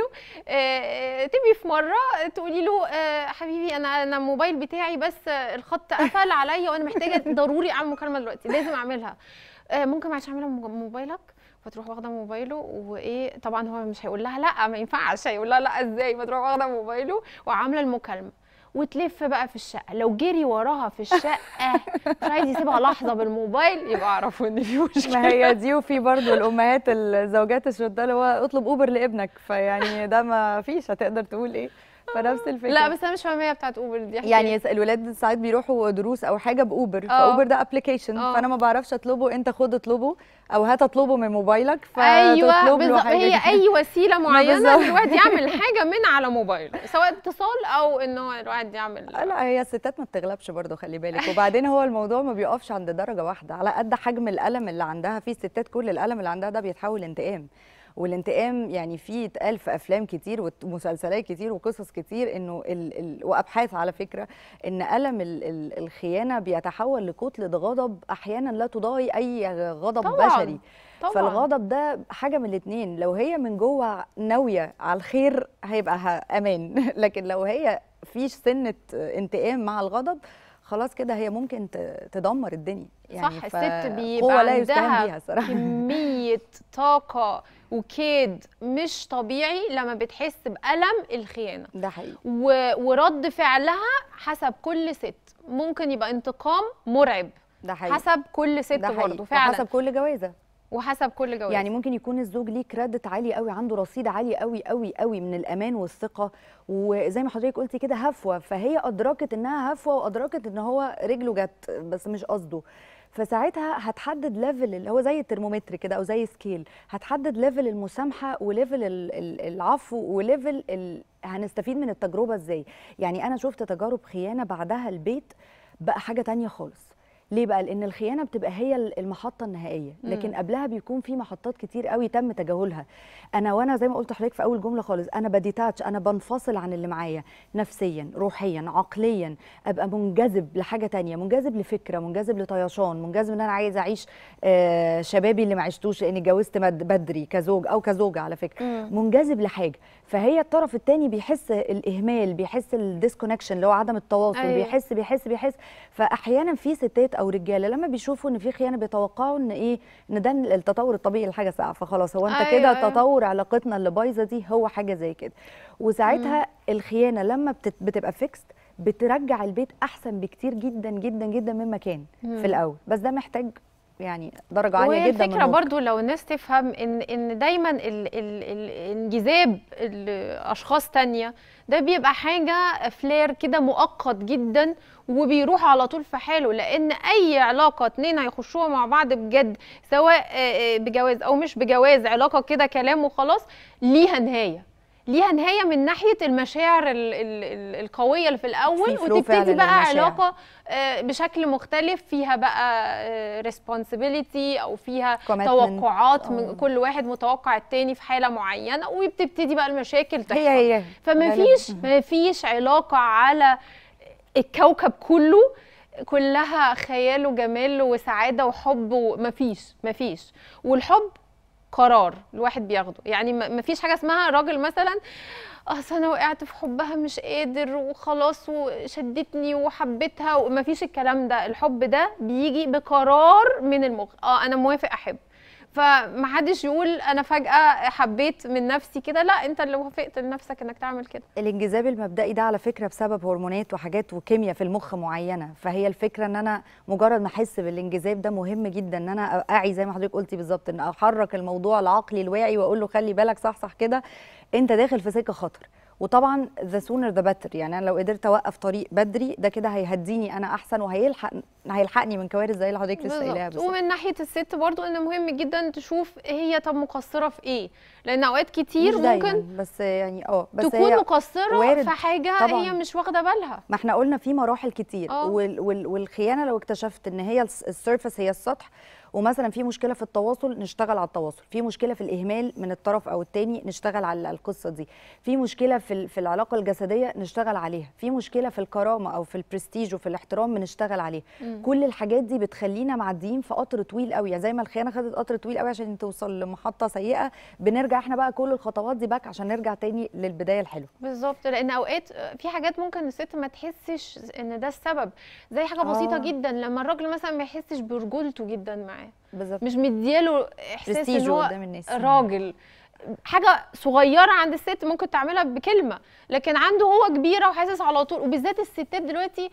تبقي في مره تقولي له حبيبي انا انا الموبايل بتاعي بس الخط قفل عليا وانا محتاجه ضروري اعمل مكالمه دلوقتي لازم اعملها، ممكن معلش اعملها موبايلك؟ فتروح واخده موبايله وايه، طبعا هو مش هيقول لها لا، ما ينفعش، هيقول لها لا ازاي، فتروح واخده موبايله وعامله المكالمه وتلف بقى في الشقه. لو جري وراها في الشقه مش عايز يسيبها لحظه بالموبايل، يبقى اعرفوا ان في مشكله. ما هي دي، وفي برضه الامهات الزوجات الشداد اللي هو اطلب اوبر لابنك، فيعني ده ما فيش، هتقدر تقول ايه؟ فنفس الفكره. لا بس انا مش فاهمه بتاعت اوبر دي، يعني الولاد ساعات بيروحوا دروس او حاجه باوبر، فاوبر ده ابلكيشن، فانا ما بعرفش اطلبه، انت خد اطلبه او هات اطلبه من موبايلك، فتطلب له حاجه. هي اي وسيله معينه الواحد يعمل حاجه من على موبايل، سواء اتصال او ان هو الواحد يعمل. لا هي الستات ما بتغلبش برضه، خلي بالك. وبعدين هو الموضوع ما بيقفش عند درجه واحده، على قد حجم الالم اللي عندها. في ستات كل الالم اللي عندها ده بيتحول انتقام، والانتقام يعني فيه اتقال في افلام كتير ومسلسلات كتير وقصص كتير انه ال ال وابحاث على فكره ان الم ال ال الخيانه بيتحول لكتله غضب احيانا لا تضاهي اي غضب طبعًا. بشري طبعًا. فالغضب ده حاجه من الاثنين، لو هي من جوه ناويه على الخير هيبقى امان، لكن لو هي في سنه انتقام مع الغضب خلاص كده هي ممكن تدمر الدنيا. يعني صح، الست بيبقى لا عندها كمية طاقة وكيد مش طبيعي لما بتحس بألم الخيانة. ده حقيقي. ورد فعلها حسب كل ست ممكن يبقى انتقام مرعب. ده حقيقي. حسب كل ست برضه فعلا، وحسب كل جوازة وحسب كل جواز. يعني ممكن يكون الزوج ليه كريدت عالي قوي، عنده رصيد عالي قوي قوي قوي من الامان والثقه، وزي ما حضرتك قلتي كده هفوه، فهي ادركت انها هفوه وادركت ان هو رجله جت بس مش قصده، فساعتها هتحدد ليفل اللي هو زي الترمومتر كده او زي سكيل، هتحدد ليفل المسامحه وليفل العفو وليفل ال... هنستفيد من التجربه ازاي. يعني انا شفت تجارب خيانه بعدها البيت بقى حاجه تانية خالص. ليه بقى؟ لان الخيانه بتبقى هي المحطه النهائيه، لكن قبلها بيكون في محطات كتير قوي تم تجاهلها. انا وانا زي ما قلت لحضرتك في اول جمله خالص، انا بديتاتش، انا بنفصل عن اللي معايا نفسيا روحيا عقليا، ابقى منجذب لحاجه تانية، منجذب لفكره، منجذب لطيشان، منجذب ان انا عايز اعيش آه شبابي اللي ما عشتوش لاني اتجوزت بدري كزوج او كزوجه على فكره، مم. منجذب لحاجه، فهي الطرف الثاني بيحس الاهمال، بيحس الديسكونكشن اللي هو عدم التواصل. أيوة. بيحس بيحس بيحس فاحيانا في ستات او رجاله لما بيشوفوا ان في خيانه بيتوقعوا ان ايه، ان ده التطور الطبيعي لحاجه ساعه، فخلاص هو انت أيوة كده أيوة. تطور علاقتنا اللي بايظه دي هو حاجه زي كده، وساعتها مم. الخيانه لما بتبقى فيكست بترجع البيت احسن بكتير جدا جدا جدا مما كان مم. في الاول، بس ده محتاج يعني درجه عاليه جدا من الفكره برضو لو الناس تفهم ان ان دايما ال ال ال انجذاب الاشخاص تانية ده بيبقى حاجه فلير كده مؤقت جدا وبيروح على طول في حاله، لان اي علاقه اتنين هيخشوها مع بعض بجد سواء بجواز او مش بجواز، علاقه كده كلام وخلاص، ليها نهايه ليها نهايه من ناحيه المشاعر ال ال ال القويه اللي في الاول، وتبتدي بقى علاقه بشكل مختلف فيها بقى ريسبونسبيلتي او فيها توقعات أوه. من كل واحد متوقع التاني في حاله معينه، وبتبتدي بقى المشاكل تحصل. هي هي فما فيش ما فيش علاقه على الكوكب كله كلها خيال وجمال وسعاده وحب، ومفيش مفيش والحب قرار الواحد بياخده، يعني مفيش حاجه اسمها راجل مثلا اصل انا وقعت في حبها مش قادر وخلاص وشدتني وحبيتها، ومفيش الكلام ده. الحب ده بيجي بقرار من المخ، اه انا موافق احب، فمحدش يقول انا فجأة حبيت من نفسي كده، لا انت اللي وافقت لنفسك انك تعمل كده. الانجذاب المبدئي ده على فكرة بسبب هرمونات وحاجات وكيمياء في المخ معينة، فهي الفكرة ان انا مجرد ما احس بالانجذاب ده مهم جدا ان انا اعي زي ما حضرتك قلتي بالظبط، ان احرك الموضوع العقلي الواعي واقول له خلي بالك صح صح كده انت داخل في سكة خطر. وطبعا ذا سونر ذا بتر، يعني انا لو قدرت اوقف طريق بدري ده كده هيهديني انا احسن وهيلحق هيلحقني من كوارث زي اللي حضرتك لسه قايلاها. ومن ناحيه الست برضو ان مهم جدا تشوف هي طب مقصره في ايه، لان اوقات كتير مش ممكن بس يعني اه بس تكون هي مقصره في حاجه طبعًا. هي مش واخده بالها. ما احنا قلنا في مراحل كتير وال وال والخيانه لو اكتشفت ان هي السيرفس هي السطح، ومثلا في مشكله في التواصل نشتغل على التواصل، في مشكله في الاهمال من الطرف او الثاني نشتغل على القصه دي، في مشكله في في العلاقه الجسديه نشتغل عليها، في مشكله في الكرامه او في البرستيج وفي الاحترام بنشتغل عليها. مم. كل الحاجات دي بتخلينا معديين في قطر طويل قوي، يعني زي ما الخيانه خدت قطر طويل قوي عشان توصل لمحطه سيئه، بنرجع احنا بقى كل الخطوات دي باك عشان نرجع تاني للبدايه الحلوه. بالظبط، لان اوقات في حاجات ممكن الست ما تحسش ان ده السبب، زي حاجه بسيطه آه. جدا لما الراجل مثلا ما يحسش برجولته جدا معاه، بالظبط، مش مدياله احساس ان هو راجل. حاجه صغيره عند الست ممكن تعملها بكلمه، لكن عنده هو كبيره وحاسس على طول. وبالذات الستات دلوقتي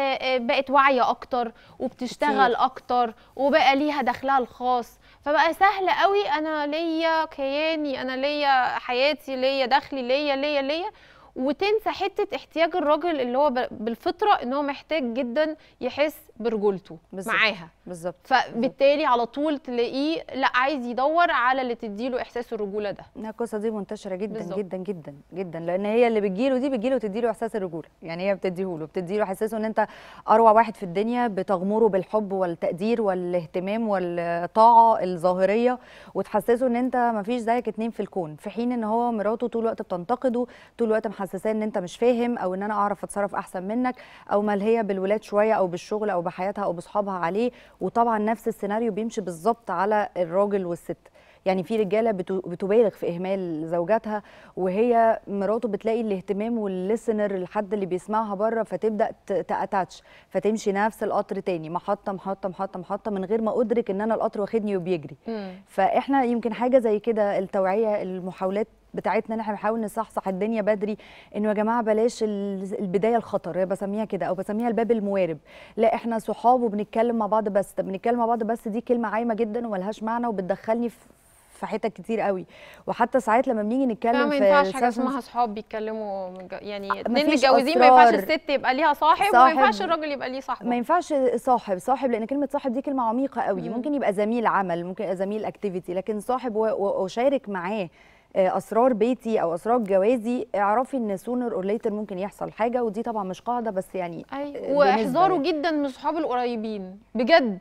بقت واعيه اكتر وبتشتغل كتير اكتر وبقى ليها دخلها الخاص، فبقى سهل قوي انا ليا كياني، انا ليا حياتي، ليا دخلي، ليا ليا ليا وتنسى حته احتياج الراجل اللي هو بالفطره ان هو محتاج جدا يحس برجولته معاها. بالظبط، فبالتالي على طول تلاقيه لا عايز يدور على اللي تديله احساس الرجوله ده. القصه دي منتشره جدا بالزبط. جدا جدا جدا، لان هي اللي بتجيله دي بتجيله تديله احساس الرجوله، يعني هي بتديهوله بتديله احساسه ان انت اروع واحد في الدنيا، بتغمره بالحب والتقدير والاهتمام والطاعه الظاهريه، وتحسسه ان انت ما فيش زيك اتنين في الكون، في حين ان هو مراته طول الوقت بتنتقده، طول الوقت محسساه ان انت مش فاهم او ان انا اعرف اتصرف احسن منك، او ملهيه بالولاد شويه او بالشغل او بحياتها او باصحابها عليه. وطبعا نفس السيناريو بيمشي بالظبط على الراجل والست، يعني في رجاله بتبالغ في اهمال زوجاتها، وهي مراته بتلاقي الاهتمام والليسنر الحد اللي بيسمعها بره، فتبدا تاتاتش، فتمشي نفس القطر تاني محطه محطه محطه محطه من غير ما ادرك ان انا القطر واخدني وبيجري. مم. فاحنا يمكن حاجه زي كده التوعيه، المحاولات بتاعتنا ان احنا بنحاول نصحصح الدنيا بدري، انه يا جماعه بلاش البدايه الخطر، بسميها كده او بسميها الباب الموارب، لا احنا صحاب وبنتكلم مع بعض بس. طب بنتكلم مع بعض بس دي كلمه عايمه جدا وملهاش معنى وبتدخلني في في حتت كتير قوي. وحتى ساعات لما بنيجي نتكلم في ما ينفعش حاجه اسمها اصحاب بيتكلموا، يعني اتنين متجوزين ما ينفعش الست يبقى ليها صاحب وما ينفعش الراجل يبقى ليه صاحب، ما ينفعش صاحب صاحب لان كلمه صاحب دي كلمه عميقه قوي. مم. ممكن يبقى زميل عمل، ممكن يبقى زميل اكتيفيتي، لكن صاحب واشارك معاه اسرار بيتي او اسرار جوازي، اعرفي ان سونر اور ليتر ممكن يحصل حاجه، ودي طبعا مش قاعده بس يعني. أيوة. واحذروا جدا من صحاب القريبين بجد،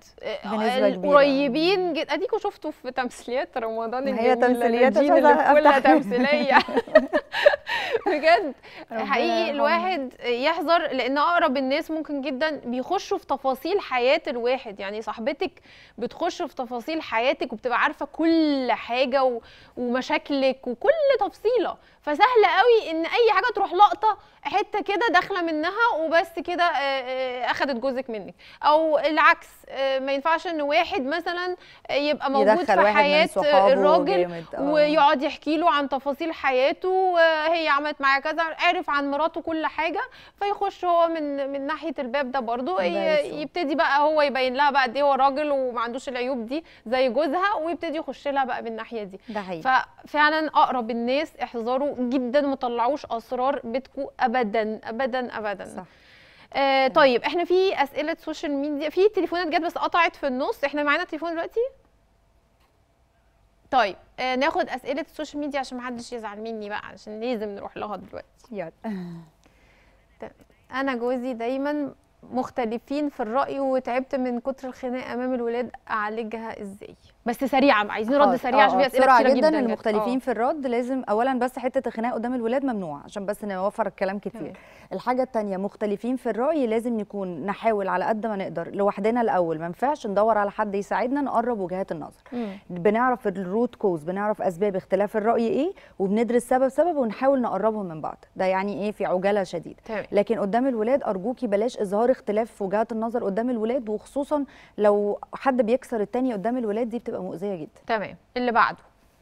القريبين جدا. اديكوا شفتوا في تمثيليات رمضان هي تمثيليات كلها تمثيليه بجد حقيقي. الواحد يحذر لان اقرب الناس ممكن جدا بيخشوا في تفاصيل حياه الواحد، يعني صاحبتك بتخش في تفاصيل حياتك وبتبقى عارفه كل حاجه ومشاكلك وكل تفصيله، فسهل قوي ان اي حاجه تروح لقطه حته كده داخله منها وبس كده اخدت جوزك منك، او العكس. ما ينفعش ان واحد مثلا يبقى موجود في حياه الراجل ويقعد يحكي له عن تفاصيل حياته، هي عملت معاه كذا، عرف عن مراته كل حاجه، فيخش هو من من ناحيه الباب ده برضو يبتدي بقى هو يبين لها بقى قد ايه هو راجل وما عندوش العيوب دي زي جوزها، ويبتدي يخش لها بقى بالناحيه دي. ده حقيقي. ففعلا اقرب الناس احذروا جدا، ما تطلعوش اسرار بيتكم ابدا ابدا ابدا. صح. آه طيب احنا في اسئله سوشيال ميديا، في تليفونات جت بس قطعت في النص. احنا معانا تليفون دلوقتي؟ طيب آه ناخد اسئله السوشيال ميديا عشان ما حدش يزعل مني بقى، عشان لازم نروح لها دلوقتي. يلا. انا جوزي دايما مختلفين في الرأي وتعبت من كتر الخناق امام الولاد، اعالجها ازاي؟ بس سريعا، عايزين رد سريع عشان في اسئله كتير جدا. جدا المختلفين أوه. في الرد لازم اولا بس حته الخناق قدام الولاد ممنوع عشان بس نوفر الكلام كتير. مم. الحاجه الثانيه مختلفين في الراي لازم نكون نحاول على قد ما نقدر لوحدنا الاول، ما ينفعش ندور على حد يساعدنا، نقرب وجهات النظر. مم. بنعرف الروت كوز، بنعرف اسباب اختلاف الراي ايه، وبندرس سبب سبب ونحاول نقربهم من بعض. ده يعني ايه؟ في عجاله شديده. طيب. لكن قدام الولاد ارجوكي بلاش اظهار اختلاف في وجهات النظر قدام الولاد، وخصوصا لو حد بيكسر الثاني قدام الولاد، دي بتبقى مؤذيه جدا. تمام. اللي بعده،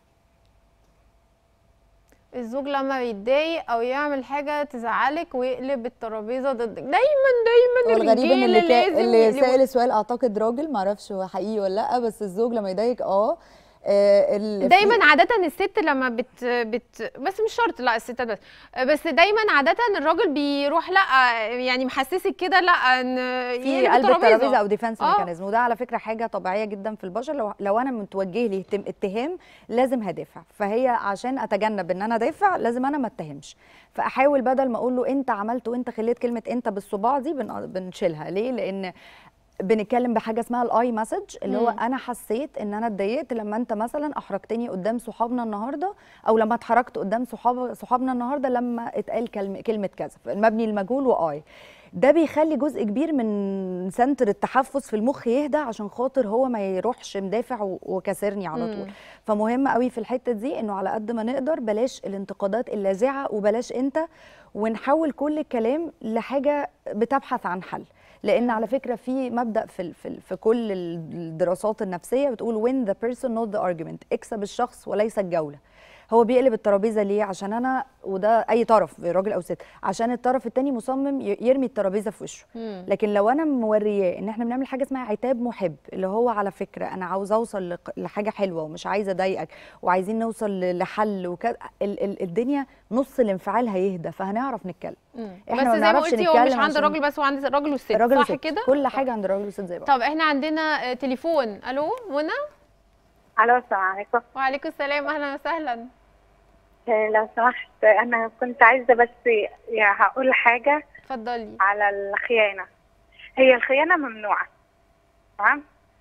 الزوج لما بيتضايق او يعمل حاجه تزعلك ويقلب الترابيزه ضدك، دايما دايما الغريب ان اللي, كا... اللي سائل السؤال اعتقد راجل، معرفش هو حقيقي ولا لا، بس الزوج لما يضايق اه دايما عاده الست لما بت, بت بس مش شرط لا الستات بس بس دايما عاده الراجل بيروح لا يعني محسسك كده لا ان في قلب الترابيزه او ديفنس ميكانيزم، وده على فكره حاجه طبيعيه جدا في البشر. لو لو انا متوجه لي اتهام لازم هدافع، فهي عشان اتجنب ان انا ادافع لازم انا ما اتهمش، فاحاول بدل ما اقول له انت عملت وانت خليت كلمه انت بالصباع دي بنشيلها. ليه؟ لان بنتكلم بحاجه اسمها الاي مسج، اللي هو انا حسيت ان انا اتضايقت لما انت مثلا احرجتني قدام صحابنا النهارده، او لما اتحرجت قدام صحاب صحابنا النهارده لما اتقال كلمه كلمه كذا، المبني المجهول واي. ده بيخلي جزء كبير من سنتر التحفظ في المخ يهدى، عشان خاطر هو ما يروحش مدافع وكسرني على طول. فمهم قوي في الحته دي انه على قد ما نقدر بلاش الانتقادات اللاذعه وبلاش انت، ونحول كل الكلام لحاجه بتبحث عن حل. لان على فكره في مبدا في في, في كل الدراسات النفسيه بتقول win the person not the argument، اكسب الشخص وليس الجوله. هو بيقلب الترابيزه ليه؟ عشان انا، وده اي طرف راجل او ست، عشان الطرف الثاني مصمم يرمي الترابيزه في وشه. لكن لو انا مورياه ان احنا بنعمل حاجه اسمها عتاب محب، اللي هو على فكره انا عاوز اوصل لحاجه حلوه ومش عايزه اضايقك وعايزين نوصل لحل وكده، الدنيا نص الانفعال هيهدى، فهنعرف نتكلم. احنا بس زي ما قلتي هو مش عند الراجل بس، هو عند الراجل والست، صح كده؟ كل حاجه عند الراجل والست زي بعض. طب احنا عندنا تليفون. الو منى. الو السلام عليكم. وعليكم السلام، اهلا وسهلا. لو سمحت انا كنت عايزه بس يعني هقول حاجه. اتفضلي. على الخيانه، هي الخيانه ممنوعه، تمام؟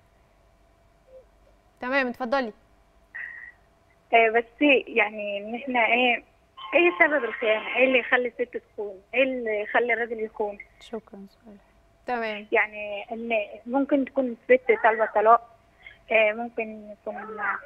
تمام اتفضلي. آه بس يعني ان احنا ايه ايه سبب الخيانه؟ ايه اللي يخلي الست تخون؟ ايه اللي يخلي الراجل يخون؟ شكرا. سؤال تمام. يعني ان ممكن تكون الست طالبه طلاق، آه ممكن يكون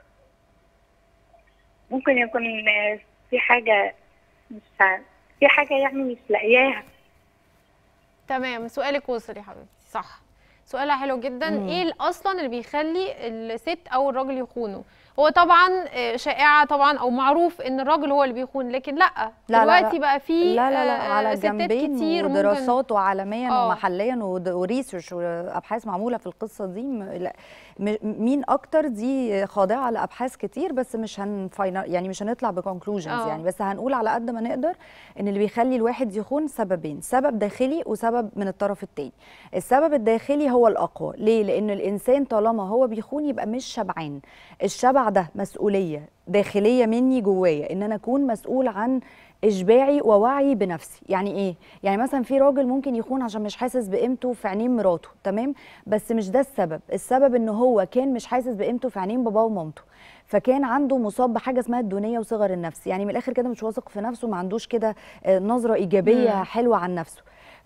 ممكن يكون في حاجة مش في حاجة يعني مش لاقياها. تمام، سؤالك وصل يا حبيبتي، صح. سؤالها حلو جدا. مم. ايه اصلا اللي بيخلي الست او الراجل يخونوا؟ هو طبعا شائعه طبعا او معروف ان الراجل هو اللي بيخون، لكن لا, لا دلوقتي لا لا بقى في لا لا لا على جنبين كتير ودراسات وعالميا أوه. ومحليا وريسيرش وابحاث معموله في القصه دي. لا مين اكتر دي خاضعه لابحاث كتير، بس مش هن يعني مش هنطلع بكونكلوجنز يعني، بس هنقول على قد ما نقدر ان اللي بيخلي الواحد يخون سببين، سبب داخلي وسبب من الطرف الثاني. السبب الداخلي هو الاقوى. ليه؟ لان الانسان طالما هو بيخون يبقى مش شبعان. الشبع ده مسؤوليه داخليه مني جوايا، ان انا اكون مسؤول عن اشباعي ووعي بنفسي. يعني ايه؟ يعني مثلا في راجل ممكن يخون عشان مش حاسس بقيمته في عينين مراته، تمام؟ بس مش ده السبب. السبب ان هو كان مش حاسس بقيمته في عينين باباه ومامته، فكان عنده مصاب بحاجه اسمها الدونيه وصغر النفس، يعني من الاخر كده مش واثق في نفسه، ما عندوش كده نظره ايجابيه مم. حلوه عن نفسه.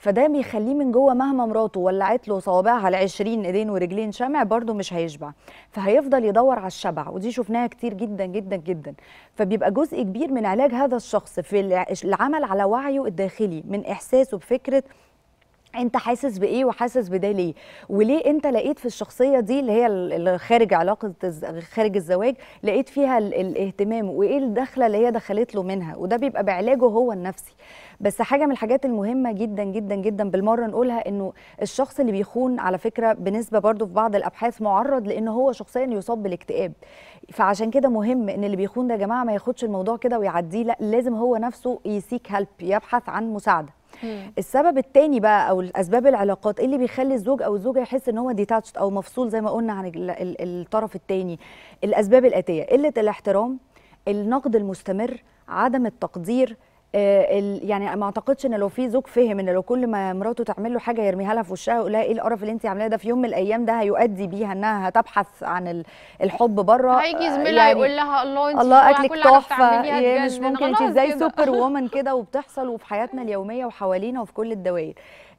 فده بيخليه من جوه مهما مراته ولعت له صوابعها العشرين ايدين ورجلين شمع برده مش هيشبع، فهيفضل يدور على الشبع، ودي شفناها كتير جدا جدا جدا. فبيبقى جزء كبير من علاج هذا الشخص في العمل على وعيه الداخلي، من احساسه بفكره انت حاسس بايه وحاسس بده ليه، وليه انت لقيت في الشخصيه دي اللي هي اللي خارج علاقه خارج الزواج لقيت فيها الاهتمام، وايه الدخله اللي هي دخلت له منها، وده بيبقى بعلاجه هو النفسي. بس حاجه من الحاجات المهمه جدا جدا جدا بالمره نقولها، انه الشخص اللي بيخون على فكره بنسبه برضو في بعض الابحاث معرض لانه هو شخصيا يصاب بالاكتئاب. فعشان كده مهم ان اللي بيخون ده يا جماعه ما ياخدش الموضوع كده ويعديه، لا لازم هو نفسه يسيك هيلب، يبحث عن مساعده. مم. السبب الثاني بقى او اسباب العلاقات اللي بيخلي الزوج او الزوجه يحس ان هو ديتاتشد او مفصول زي ما قلنا عن الطرف الثاني، الاسباب الاتيه: قله الاحترام، النقد المستمر، عدم التقدير. آه يعني ما اعتقدش ان لو في زوج فهم ان لو كل ما مراته تعمل له حاجه يرميها لها في وشها ويقول لها ايه القرف اللي انت عاملاه ده، في يوم من الايام ده هيؤدي بيها انها هتبحث عن الحب بره. هيجي زميلها يعني يقول لها الله انت الله اكلك تحفه، مش ممكن انت ازاي سوبر وومن كده، وبتحصل وفي حياتنا اليوميه وحوالينا وفي كل الدوائر.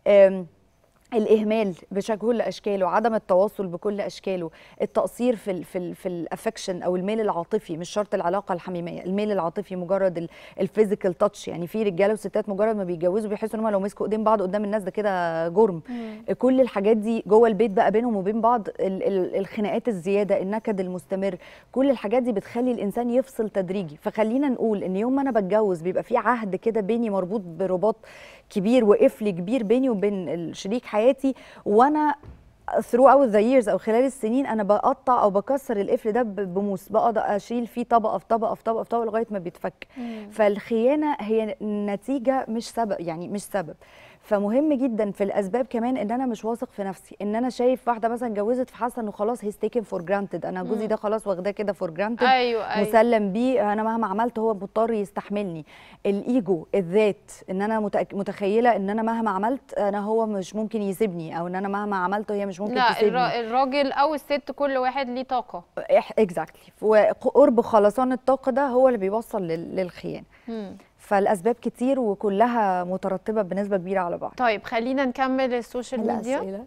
الإهمال بشكل أشكاله، عدم التواصل بكل أشكاله، التقصير في ال في ال في الافكشن أو الميل العاطفي، مش شرط العلاقة الحميمية، الميل العاطفي مجرد الفيزيكال تاتش. يعني في رجالة وستات مجرد ما بيتجوزوا بيحسوا إن هم لو مسكوا إيدين بعض قدام الناس ده كده جرم. مم. كل الحاجات دي جوه البيت بقى بينهم وبين بعض، ال ال الخناقات الزيادة، النكد المستمر، كل الحاجات دي بتخلي الإنسان يفصل تدريجي. فخلينا نقول إن يوم ما أنا بتجوز بيبقى في عهد كده بيني مربوط برباط كبير وقفل كبير بيني وبين الشريك حياتي، وانا throughout the years او خلال السنين انا بقطع او بكسر القفل ده بموس، بقعد اشيل فيه طبقه في طبقه في طبقه في طبقه لغايه ما بيتفك. مم. فالخيانه هي نتيجه مش سبب، يعني مش سبب. فمهم جدا في الاسباب كمان ان انا مش واثق في نفسي، ان انا شايف واحده مثلا اتجوزت فحاسه انه خلاص هيز تيكن فور جرانتد، انا جوزي ده خلاص واخداه كده فور جرانتد، أيوة أيوة. مسلم بيه، انا مهما عملت هو مضطر يستحملني. الايجو، الذات، ان انا متخيله ان انا مهما عملت انا هو مش ممكن يسيبني، او ان انا مهما عملت هي مش ممكن لا تسيبني. لا الراجل او الست كل واحد ليه طاقه. اكزاكتلي. وقرب خلصان الطاقه ده هو اللي بيوصل للخيانه. مم. فالاسباب كتير وكلها مترتبه بنسبه كبيره على بعض. طيب خلينا نكمل السوشيال ميديا. الأسئلة.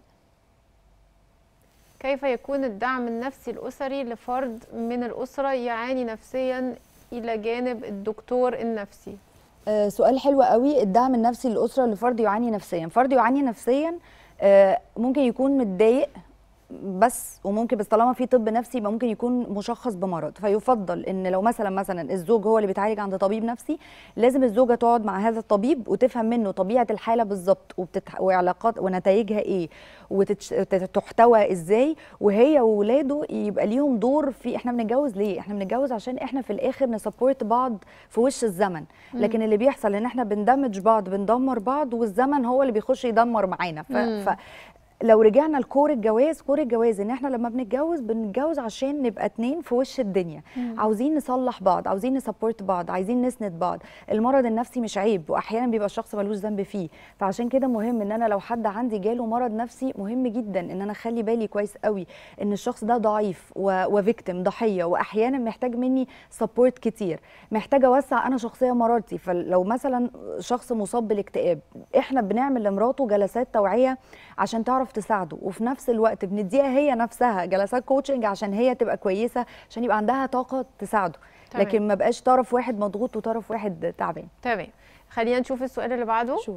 كيف يكون الدعم النفسي الاسري لفرد من الاسره يعاني نفسيا الى جانب الدكتور النفسي؟ آه سؤال حلو قوي. الدعم النفسي للاسره لفرد يعاني نفسيا، فرد يعاني نفسيا آه ممكن يكون متضايق بس، وممكن بس طالما في طب نفسي يبقى ممكن يكون مشخص بمرض. فيفضل ان لو مثلا مثلا الزوج هو اللي بيتعالج عند طبيب نفسي، لازم الزوجه تقعد مع هذا الطبيب وتفهم منه طبيعه الحاله بالظبط وبتتح... وعلاقات ونتائجها ايه وتحتوى ازاي، وهي واولاده يبقى ليهم دور في احنا بنتجوز ليه؟ احنا بنتجوز عشان احنا في الاخر نسبورت بعض في وش الزمن. لكن اللي بيحصل ان احنا بندمج بعض، بندمر بعض، والزمن هو اللي بيخش يدمر معانا. ف... ف... لو رجعنا لكور الجواز، كور الجواز ان احنا لما بنتجوز بنتجوز عشان نبقى اتنين في وش الدنيا. مم. عاوزين نصلح بعض، عاوزين نسبورت بعض، عايزين نسند بعض. المرض النفسي مش عيب، واحيانا بيبقى الشخص ملوش ذنب فيه. فعشان كده مهم ان انا لو حد عندي جاله مرض نفسي، مهم جدا ان انا اخلي بالي كويس قوي ان الشخص ده ضعيف وفيكتم، ضحيه، واحيانا محتاج مني سبورت كتير، محتاجه اوسع انا شخصيه مرارتي. فلو مثلا شخص مصاب بالاكتئاب، احنا بنعمل لمراته جلسات توعيه عشان تعرف تساعده، وفي نفس الوقت بنديها هي نفسها جلسات كوتشنج عشان هي تبقى كويسه، عشان يبقى عندها طاقه تساعده. تمام. لكن ما بقاش طرف واحد مضغوط وطرف واحد تعبان. تمام. خلينا نشوف السؤال اللي بعده. شو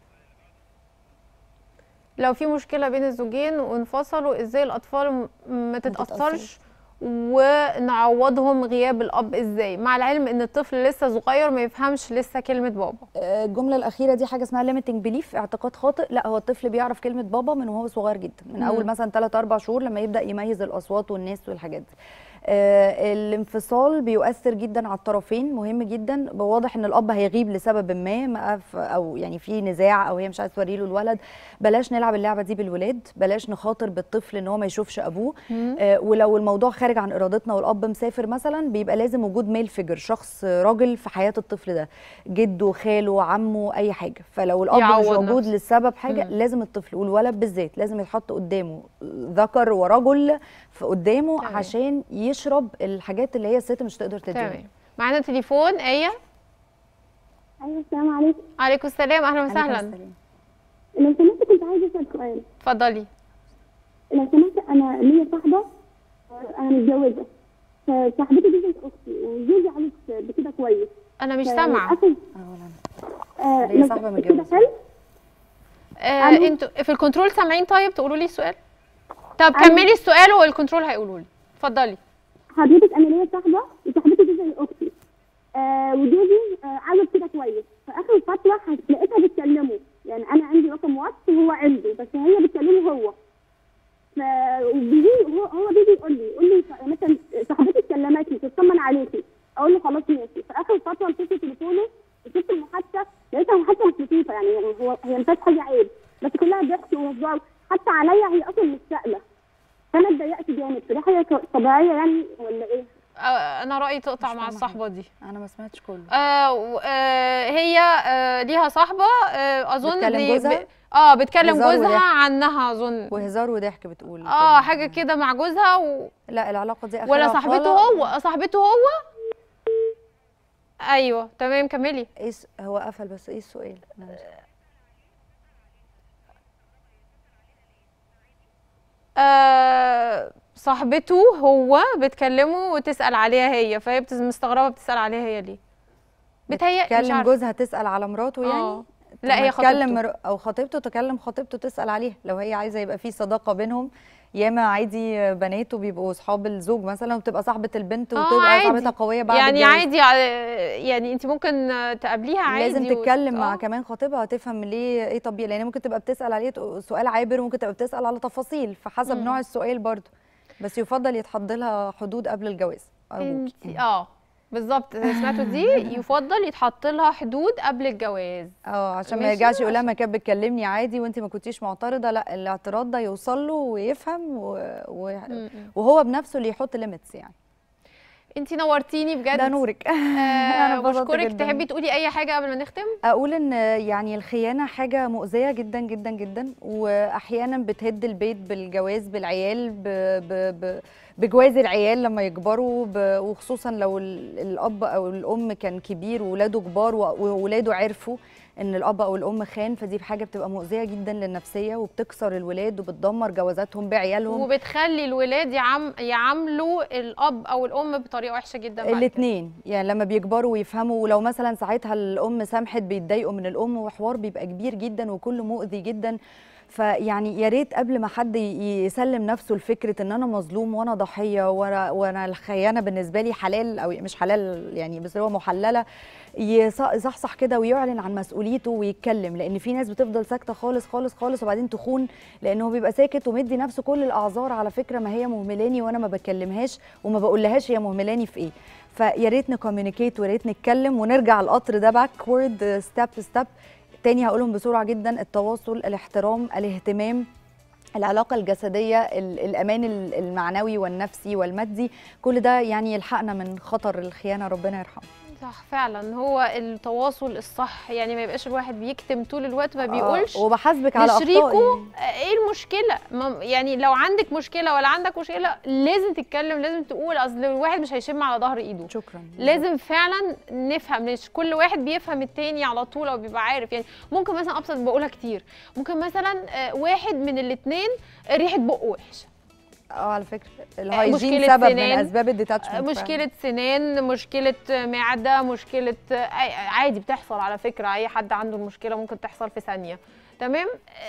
لو في مشكله بين الزوجين وانفصلوا، ازاي الاطفال ما تتاثرش ونعوضهم غياب الاب ازاي، مع العلم ان الطفل لسه صغير ما يفهمش لسه كلمه بابا؟ الجمله الاخيره دي حاجه اسمها ليميتنج بليف، اعتقاد خاطئ. لا، هو الطفل بيعرف كلمه بابا من وهو صغير جدا، من اول مثلا ثلاثة أربعة شهور لما يبدا يميز الاصوات والناس والحاجات دي. آه الانفصال بيؤثر جدا على الطرفين، مهم جدا. واضح ان الاب هيغيب لسبب ما، او يعني في نزاع او هي مش عايزه توري له الولد، بلاش نلعب اللعبه دي بالولاد، بلاش نخاطر بالطفل ان هو ما يشوفش ابوه. آه ولو الموضوع خارج عن ارادتنا والاب مسافر مثلا، بيبقى لازم وجود ميل فيجر، شخص راجل في حياه الطفل ده، جده، خاله، عمه، اي حاجه. فلو الاب مش موجود لسبب حاجه، مم. لازم الطفل والولد بالذات لازم يتحط قدامه ذكر ورجل في قدامه، تمام. عشان يشرب الحاجات اللي هي الست مش تقدر تديها. تمام. معانا تليفون. ايه؟ ايوه السلام عليكم. عليكم السلام، اهلا وسهلا. لو سمحت كنت عايزه اسال سؤال. اتفضلي. لو سمحت انا ليا صاحبه، انا متجوزه، فصاحبتي دي بنت اختي وجوزي عارف بكده كويس. انا مش سامعه. اه ليا صاحبه متجوزه. آه انتوا في الكنترول سامعين؟ طيب تقولوا لي السؤال. طب كملي السؤال والكنترول هيقولوا لي. اتفضلي. حضرتك انا ليا صاحبه وصاحبتي دي زي اختي. آه وجوزي آه عايز كده كويس، فاخر فتره لقيتها بتكلمه، يعني انا عندي رقم واتس وهو عنده، بس هي بتكلمه هو. ف وبيجي هو هو بيجي يقول لي يقول لي مثلا صاحبتي كلمتني تطمن عليكي، اقول له خلاص ماشي. فاخر فتره مسكت تليفونه وشفت المحادثه، لقيتها محادثه مش لطيفه، يعني هو هي ما فيهاش حاجه عيب، بس كلها ضحك وهزار، حتى عليا هي اصلا مش سائله. فانا اتضايقت جامد، فدي حاجه طبيعيه يعني ولا ايه؟ انا رايي تقطع مع الصحبه دي. انا ما سمعتش كله. آه آه هي آه ليها صاحبه آه اظن بتكلم جوزها؟ ب... اه بتكلم جوزها وضحك. عنها اظن، وهزار وضحك بتقول. اه حاجه كده مع جوزها و... لا العلاقه دي ولا صاحبته هو صاحبته هو ايوه تمام كملي. ايه هو قفل، بس ايه السؤال؟ آه صاحبته هو بتكلمه وتسال عليها هي، فهي مستغربه بتسال عليها هي ليه. بتهيأ تكلم جوزها تسال على مراته يعني؟ آه. لا هي خطيبته او خطيبته تكلم خطيبته تسال عليها لو هي عايزه يبقى في صداقه بينهم. ياما عادي بنات وبيبقوا اصحاب الزوج مثلا وبتبقى صاحبه البنت وتبقى صاحبتها قويه بعد يعني الجواز. عادي يعني انت ممكن تقابليها عادي لازم تتكلم و... مع كمان خطيبها تفهم ليه ايه طبيعي، لان ممكن تبقى بتسال عليه سؤال عابر وممكن تبقى بتسال على تفاصيل، فحسب مم. نوع السؤال برضو، بس يفضل يتحط لها حدود قبل الجواز. انت اه بالظبط سمعتوا دي، يفضل يتحط لها حدود قبل الجواز. اه عشان ما يرجعش يقول لها ما كانت بتكلمني عادي وانت ما كنتيش معترضه، لا الاعتراض ده يوصل له ويفهم و... و... وهو بنفسه اللي يحط ليميتس يعني. انت نورتيني بجد. ده نورك. آه انا بشكرك. تحبي تقولي اي حاجه قبل ما نختم؟ اقول ان يعني الخيانه حاجه مؤذيه جدا جدا جدا، واحيانا بتهد البيت بالجواز بالعيال ب... ب... ب... بجواز العيال لما يكبروا، وخصوصا لو الاب او الام كان كبير وولاده كبار وولاده عرفوا ان الاب او الام خان، فدي حاجه بتبقى مؤذيه جدا للنفسيه وبتكسر الولاد وبتدمر جوازاتهم بعيالهم، وبتخلي الولاد يعم يعاملوا الاب او الام بطريقه وحشه جدا. الاثنين يعني لما بيكبروا ويفهموا، ولو مثلا ساعتها الام سامحت بيتضايقوا من الام، وحوار بيبقى كبير جدا وكله مؤذي جدا. فيعني يا ريت قبل ما حد يسلم نفسه لفكره ان انا مظلوم وانا ضحيه وانا وانا الخيانه بالنسبه لي حلال او مش حلال يعني بس هو محلله، يصحصح كده ويعلن عن مسؤوليته ويتكلم، لان في ناس بتفضل ساكته خالص خالص خالص وبعدين تخون، لان هو بيبقى ساكت ومدي نفسه كل الاعذار، على فكره ما هي مهملاني وانا ما بكلمهاش وما بقولهاش هي مهملاني في ايه. فيا ريت نكوميونيكيت ويا ريت نتكلم ونرجع القطر ده باكورد ستيب ستيب. تاني هقولهم بسرعه جدا: التواصل، الاحترام، الاهتمام، العلاقه الجسديه، الامان المعنوي والنفسي والمادي، كل ده يعني يلحقنا من خطر الخيانه، ربنا يرحمه. صح فعلا، هو التواصل الصح، يعني ما يبقاش الواحد بيكتم طول الوقت ما بيقولش آه وبحاسبك على اخطائي. شريكه ايه المشكله؟ يعني لو عندك مشكله ولا عندك مشكله لازم تتكلم، لازم تقول، اصل الواحد مش هيشم على ظهر ايده. شكرا. لازم فعلا نفهم، مش كل واحد بيفهم التاني على طول او بيبقى عارف. يعني ممكن مثلا ابسط بقولها كتير، ممكن مثلا واحد من الاثنين ريحه بقه وحشه، اه على فكره الهايجين سبب من اسباب الديتاتشمنت، مشكله سنان، مشكله معده، مشكله عادي بتحصل على فكره، اي حد عنده المشكله ممكن تحصل في ثانيه. تمام،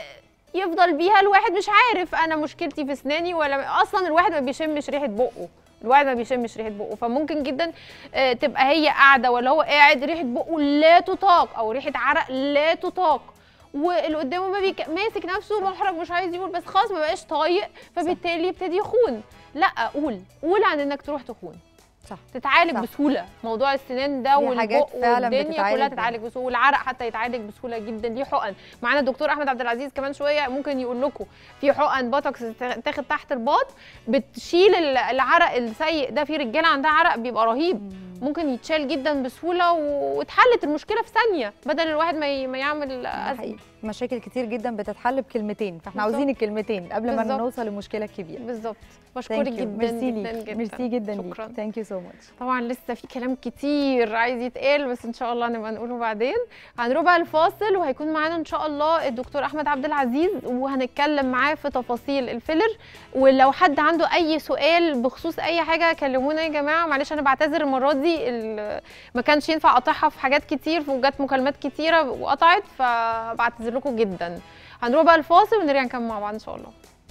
يفضل بيها الواحد مش عارف انا مشكلتي في اسناني ولا اصلا الواحد ما بيشمش ريحه بقه، الواحد ما بيشمش ريحه بقه، فممكن جدا تبقى هي قاعده ولا هو قاعد ريحه بقه لا تطاق او ريحه عرق لا تطاق، واللي قدامه ما بيك... ماسك نفسه محرج مش عايز يقول، بس خلاص ما بقاش طايق، فبالتالي يبتدي يخون. لا قول قول عن انك تروح تخون، صح، تتعالج صح. بسهوله. موضوع السنان ده والبق والدنيا كلها تتعالج بسهوله، والعرق حتى يتعالج بسهوله جدا. ليه حقن، معانا الدكتور احمد عبد العزيز كمان شويه ممكن يقول لكم في حقن بوتوكس تاخد تحت الباط بتشيل العرق السيء ده. في رجاله عندها عرق بيبقى رهيب، ممكن يتشال جدا بسهوله واتحلت المشكله في ثانيه بدل الواحد ما ما يعمل مشاكل كتير جدا بتتحل بكلمتين، فاحنا بالظبط. عاوزين الكلمتين قبل ما بالظبط. نوصل لمشكله كبيره. بالظبط. بشكرك جدا ميرسي جدا ليك. جدا. ميرسي جدا ليك. شكرا. ثانك يو سو ماتش. طبعا لسه في كلام كتير عايز يتقال، بس ان شاء الله نبقى نقوله بعدين. هنروح بقى الفاصل، وهيكون معانا ان شاء الله الدكتور احمد عبد العزيز، وهنتكلم معاه في تفاصيل الفيلر. ولو حد عنده اي سؤال بخصوص اي حاجه كلمونا يا جماعه. معلش انا بعتذر المره دي، ما كانش ينفع اقطعها في حاجات كتير، وجات مكالمات كتيره وقطعت، فبعتذر لكم جدا. هنروح بقى الفاصل ونرجع نكمل مع بعض ان شاء الله.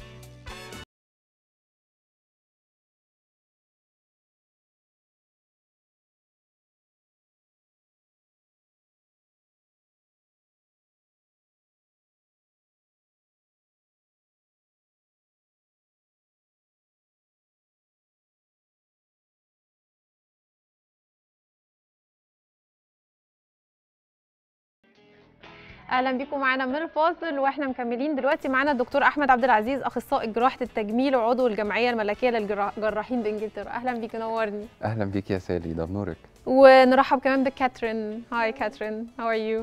اهلا بيكم معانا من الفاصل، واحنا مكملين دلوقتي. معانا الدكتور احمد عبد العزيز، اخصائي جراحه التجميل وعضو الجمعيه الملكيه للجراحين بانجلترا. اهلا بيك، نورني. اهلا بيك يا سالي، ده بنورك. ونرحب كمان بكاترين. هاي كاترين، هاو ار يو؟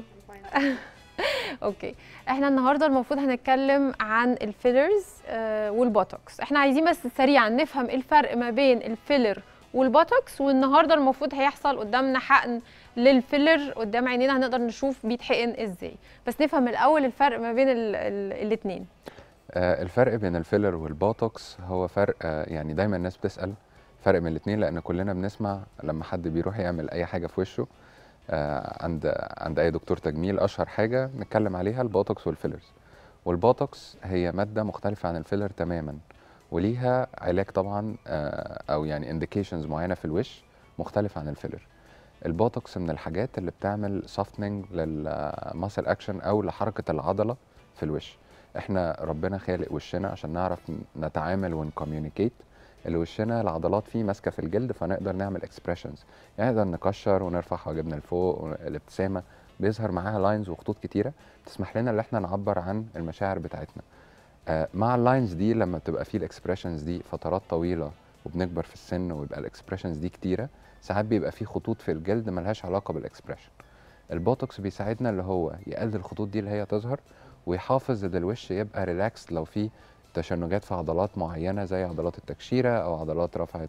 اوكي، احنا النهارده المفروض هنتكلم عن الفيلرز آه والبوتوكس. احنا عايزين بس سريعا نفهم ايه الفرق ما بين الفيلر والبوتوكس، والنهارده المفروض هيحصل قدامنا حقن للفيلر قدام عينينا، هنقدر نشوف بيتحقن ازاي. بس نفهم الاول الفرق ما بين الاثنين. آه الفرق بين الفيلر والبوتوكس هو فرق، آه يعني دايما الناس بتسال فرق من الاثنين، لان كلنا بنسمع لما حد بيروح يعمل اي حاجه في وشه آه عند عند اي دكتور تجميل، اشهر حاجه نتكلم عليها البوتوكس والفيلرز. والبوتوكس هي ماده مختلفه عن الفيلر تماما، وليها علاج طبعا آه او يعني انديكيشنز معينه في الوش مختلف عن الفيلر. البوتوكس من الحاجات اللي بتعمل سوفتنج للماسل اكشن او لحركه العضله في الوش. احنا ربنا خالق وشنا عشان نعرف نتعامل ونكوميونيكيت. اللي وشنا العضلات فيه ماسكه في الجلد، فنقدر نعمل اكسبريشنز، يعني نقدر نكشر ونرفع حواجبنا لفوق، والابتسامه بيظهر معاها لاينز وخطوط كتيره تسمح لنا ان احنا نعبر عن المشاعر بتاعتنا. آه مع اللاينز دي لما بتبقى فيه الاكسبريشنز دي فترات طويله وبنكبر في السن ويبقى الاكسبريشنز دي كتيره، ساعات بيبقى فيه خطوط في الجلد ملهاش علاقه بالاكسبريشن. البوتوكس بيساعدنا اللي هو يقلل الخطوط دي اللي هي تظهر، ويحافظ ان الوش يبقى ريلاكس لو في تشنجات في عضلات معينه زي عضلات التكشيره او عضلات رفعه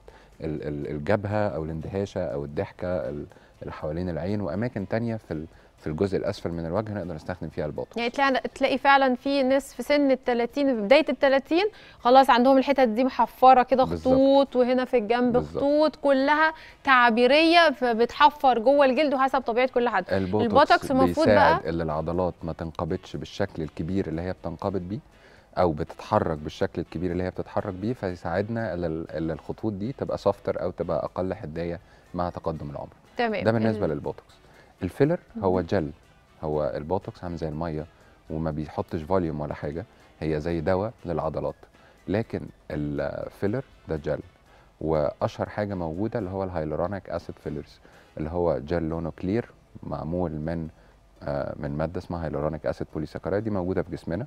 الجبهه او الاندهاشه او الضحكه اللي حوالين العين، واماكن تانية في في الجزء الاسفل من الوجه نقدر نستخدم فيها البوتوكس. يعني تلاقي تلاقي فعلا في ناس في سن ال ثلاثين في بدايه ال ثلاثين خلاص عندهم الحتت دي محفره كده خطوط، وهنا في الجنب بالزبط. خطوط كلها تعبيريه، فبتحفر جوه الجلد وحسب طبيعه كل حد. البوتوكس, البوتوكس المفروض بقى ان العضلات ما تنقبضش بالشكل الكبير اللي هي بتنقبض بيه، او بتتحرك بالشكل الكبير اللي هي بتتحرك بيه، فيساعدنا ان الخطوط دي تبقى سوفتر او تبقى اقل حديه مع تقدم العمر. تمام. ده بالنسبه ال... للبوتوكس. الفيلر هو جل. هو البوتوكس عامل زي الميه وما بيحطش فوليوم ولا حاجه، هي زي دواء للعضلات. لكن الفيلر ده جل، واشهر حاجه موجوده اللي هو الهايلورونيك اسيد فيلرز، اللي هو جل لونه كلير معمول من آه من ماده اسمها هايلورونيك اسيد بوليساكرايد، دي موجوده في جسمنا،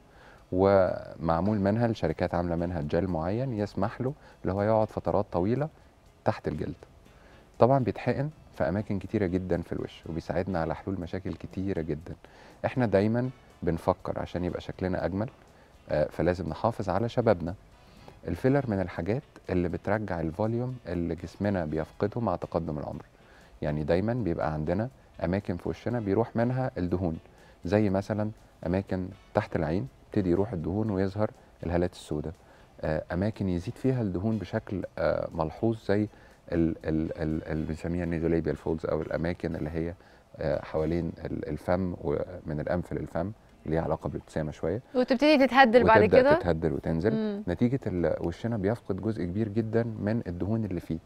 ومعمول منها الشركات عامله منها جل معين يسمح له اللي هو يقعد فترات طويله تحت الجلد. طبعا بيتحقن في اماكن كتيره جدا في الوش، وبيساعدنا على حلول مشاكل كتيره جدا. احنا دايما بنفكر عشان يبقى شكلنا اجمل، آه فلازم نحافظ على شبابنا. الفيلر من الحاجات اللي بترجع الفوليوم اللي جسمنا بيفقده مع تقدم العمر. يعني دايما بيبقى عندنا اماكن في وشنا بيروح منها الدهون، زي مثلا اماكن تحت العين يبتدي يروح الدهون ويظهر الهالات السوداء. آه اماكن يزيد فيها الدهون بشكل آه ملحوظ زي اللي بنسميها النيزوليبيال فولدز، او الاماكن اللي هي حوالين الفم ومن الانف للفم اللي ليها علاقه بالابتسامه شويه، وتبتدي تتهدل بعد كده، وتبدا تتهدل وتنزل. مم. نتيجه وشنا بيفقد جزء كبير جدا من الدهون اللي فيه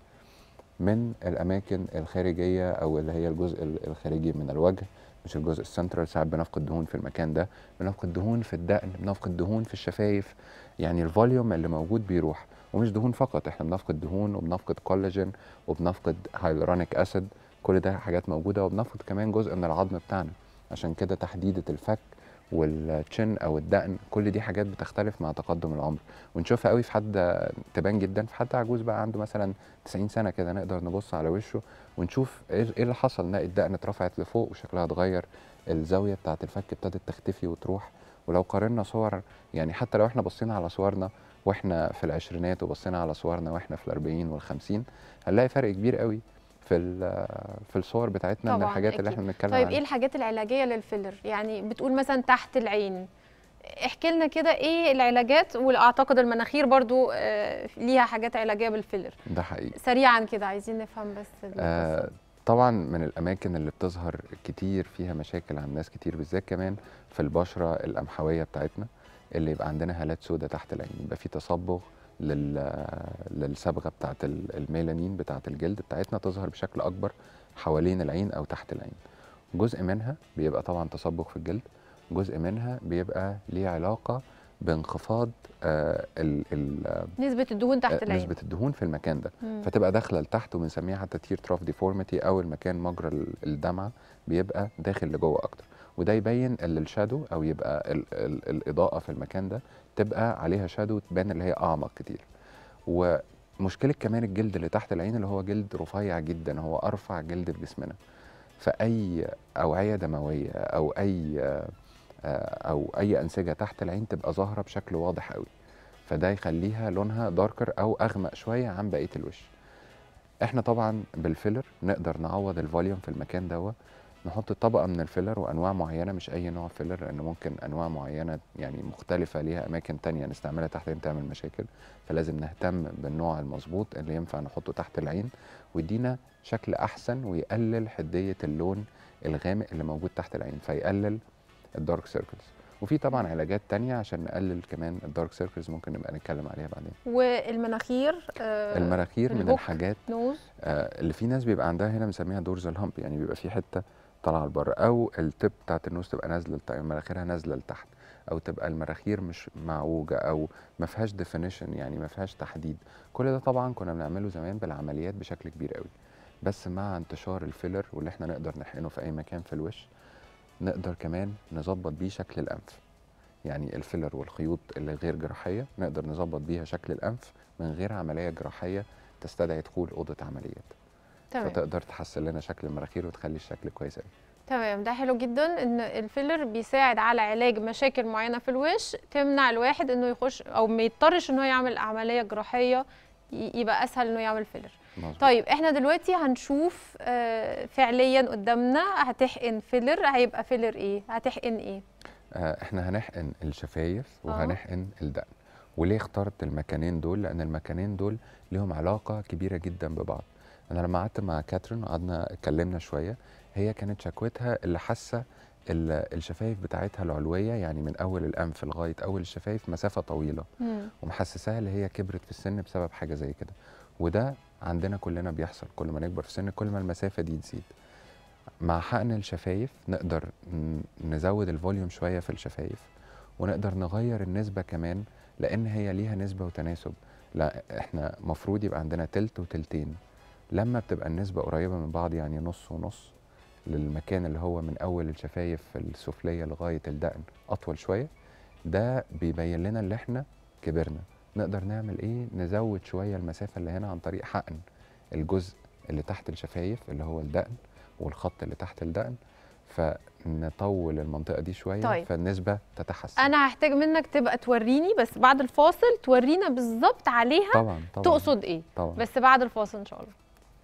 من الاماكن الخارجيه، او اللي هي الجزء الخارجي من الوجه، مش الجزء السنترال. ساعات بنفقد دهون في المكان ده، بنفقد دهون في الدقن، بنفقد دهون في الشفايف. يعني الفوليوم اللي موجود بيروح. ومش دهون فقط، احنا بنفقد دهون وبنفقد كولاجين وبنفقد هايلورونيك اسيد، كل ده حاجات موجوده. وبنفقد كمان جزء من العظم بتاعنا، عشان كده تحديده الفك والتشن او الدقن كل دي حاجات بتختلف مع تقدم العمر، ونشوفها قوي في حد تبان جدا في حد عجوز بقى عنده مثلا تسعين سنه كده، نقدر نبص على وشه ونشوف ايه اللي حصل، نلاقي الدقن اترفعت لفوق وشكلها اتغير، الزاويه بتاعه الفك ابتدت تختفي وتروح. ولو قارنا صور، يعني حتى لو احنا بصينا على صورنا واحنا في العشرينات وبصينا على صورنا واحنا في الأربعين والخمسين، هنلاقي فرق كبير قوي في في الصور بتاعتنا من الحاجات اللي احنا بنتكلم طيب عنها. ايه الحاجات العلاجيه للفيلر؟ يعني بتقول مثلا تحت العين، احكي لنا كده ايه العلاجات، واعتقد المناخير برضو آه ليها حاجات علاجيه بالفيلر. ده حقيقي. سريعا كده عايزين نفهم بس. آه طبعا من الاماكن اللي بتظهر كتير فيها مشاكل عند ناس كتير، بالذات كمان في البشره القمحويه بتاعتنا، اللي يبقى عندنا هالات سوداء تحت العين، يبقى في تصبغ لل للصبغه بتاعت الميلانين بتاعت الجلد بتاعتنا تظهر بشكل اكبر حوالين العين او تحت العين. جزء منها بيبقى طبعا تصبغ في الجلد، جزء منها بيبقى ليه علاقه بانخفاض آه ال ال نسبه الدهون تحت آه العين، نسبه الدهون في المكان ده، مم. فتبقى داخله لتحت، وبنسميها حتى تير تراف ديفورميتي، او المكان مجرى الدمعه بيبقى داخل لجوه اكتر، وده يبين ان الشادو او يبقى ال ال الاضاءه في المكان ده تبقى عليها شادو تبان اللي هي اعمق كتير. ومشكله كمان الجلد اللي تحت العين اللي هو جلد رفيع جدا، هو ارفع جلد في جسمنا، فاي اوعيه دمويه او اي او اي انسجه تحت العين تبقى ظاهره بشكل واضح قوي، فده يخليها لونها داركر او اغمق شويه عن بقيه الوش. احنا طبعا بالفيلر نقدر نعوض الفوليوم في المكان دوت، نحط طبقه من الفيلر وانواع معينه، مش اي نوع فيلر، لان ممكن انواع معينه يعني مختلفه ليها اماكن تانية نستعملها تحت العين تعمل مشاكل، فلازم نهتم بالنوع المظبوط اللي ينفع نحطه تحت العين ويدينا شكل احسن ويقلل حديه اللون الغامق اللي موجود تحت العين، فيقلل الدارك سيركلز. وفي طبعا علاجات تانية عشان نقلل كمان الدارك سيركلز ممكن نبقى نتكلم عليها بعدين. والمناخير آه المناخير من الحاجات نوز آه اللي في ناس بيبقى عندها هنا بنسميها دورزال هامب، يعني بيبقى في حته طالعه لبره، او التب بتاعت النوز تبقى نازله مناخيرها نازله لتحت، او تبقى المناخير مش معوجه او ما فيهاش ديفينيشن، يعني ما فيهاش تحديد. كل ده طبعا كنا بنعمله زمان بالعمليات بشكل كبير قوي، بس مع انتشار الفيلر واللي احنا نقدر نحقنه في اي مكان في الوش، نقدر كمان نظبط بيه شكل الانف. يعني الفيلر والخيوط اللي غير جراحيه نقدر نظبط بيها شكل الانف من غير عمليه جراحيه تستدعي دخول اوضه عمليات. تمام. فتقدر تحسن لنا شكل المناخير وتخلي الشكل كويس قوي. تمام، ده حلو جدا ان الفيلر بيساعد على علاج مشاكل معينه في الوش، تمنع الواحد انه يخش او ما يضطرش انه يعمل عمليه جراحيه، يبقى اسهل انه يعمل فيلر. مزبوط. طيب احنا دلوقتي هنشوف آه فعليا قدامنا هتحقن فيلر، هيبقى فيلر ايه؟ هتحقن ايه؟ آه احنا هنحقن الشفايف وهنحقن آه. الدقن. وليه اخترت المكانين دول؟ لان المكانين دول ليهم علاقه كبيره جدا ببعض. انا لما قعدت مع كاترين وقعدنا اتكلمنا شويه، هي كانت شكوتها اللي حاسه الشفايف بتاعتها العلويه، يعني من اول الانف لغايه اول الشفايف مسافه طويله، مم. ومحسساها اللي هي كبرت في السن بسبب حاجه زي كده، وده عندنا كلنا بيحصل، كل ما نكبر في السن كل ما المسافه دي تزيد. مع حقن الشفايف نقدر نزود الفوليوم شويه في الشفايف، ونقدر نغير النسبه كمان، لان هي ليها نسبه وتناسب. لا احنا مفروض يبقى عندنا تلت وتلتين، لما بتبقى النسبه قريبه من بعض يعني نص ونص للمكان اللي هو من اول الشفايف السفليه لغايه الدقن اطول شويه، ده بيبين لنا اللي احنا كبرنا. نقدر نعمل ايه؟ نزود شويه المسافه اللي هنا عن طريق حقن الجزء اللي تحت الشفايف اللي هو الدقن والخط اللي تحت الدقن، فنطول المنطقه دي شويه. طيب. فالنسبه تتحسن. انا هحتاج منك تبقى توريني بس بعد الفاصل، تورينا بالظبط عليها طبعا طبعا تقصد ايه. طبعا. بس بعد الفاصل ان شاء الله.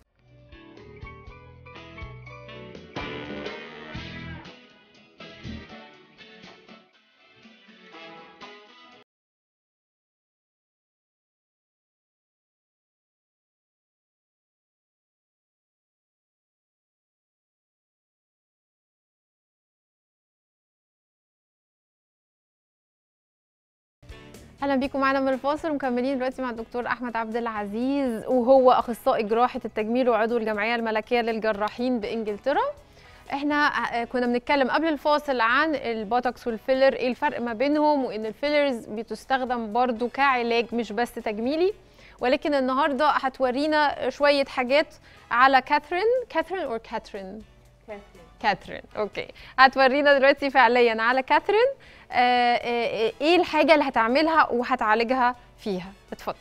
اهلا بيكم معانا من الفاصل، ومكملين دلوقتي مع الدكتور احمد عبد العزيز، وهو اخصائي جراحه التجميل وعضو الجمعيه الملكيه للجراحين بانجلترا. احنا كنا بنتكلم قبل الفاصل عن البوتوكس والفيلر، ايه الفرق ما بينهم، وان الفيلرز بتستخدم برضو كعلاج مش بس تجميلي. ولكن النهارده هتورينا شويه حاجات على كاثرين. كاثرين اور كاترين؟ كاترين. اوكي، هتورينا دلوقتي فعليا على كاثرين آه آه ايه الحاجه اللي هتعملها وهتعالجها فيها. اتفضل.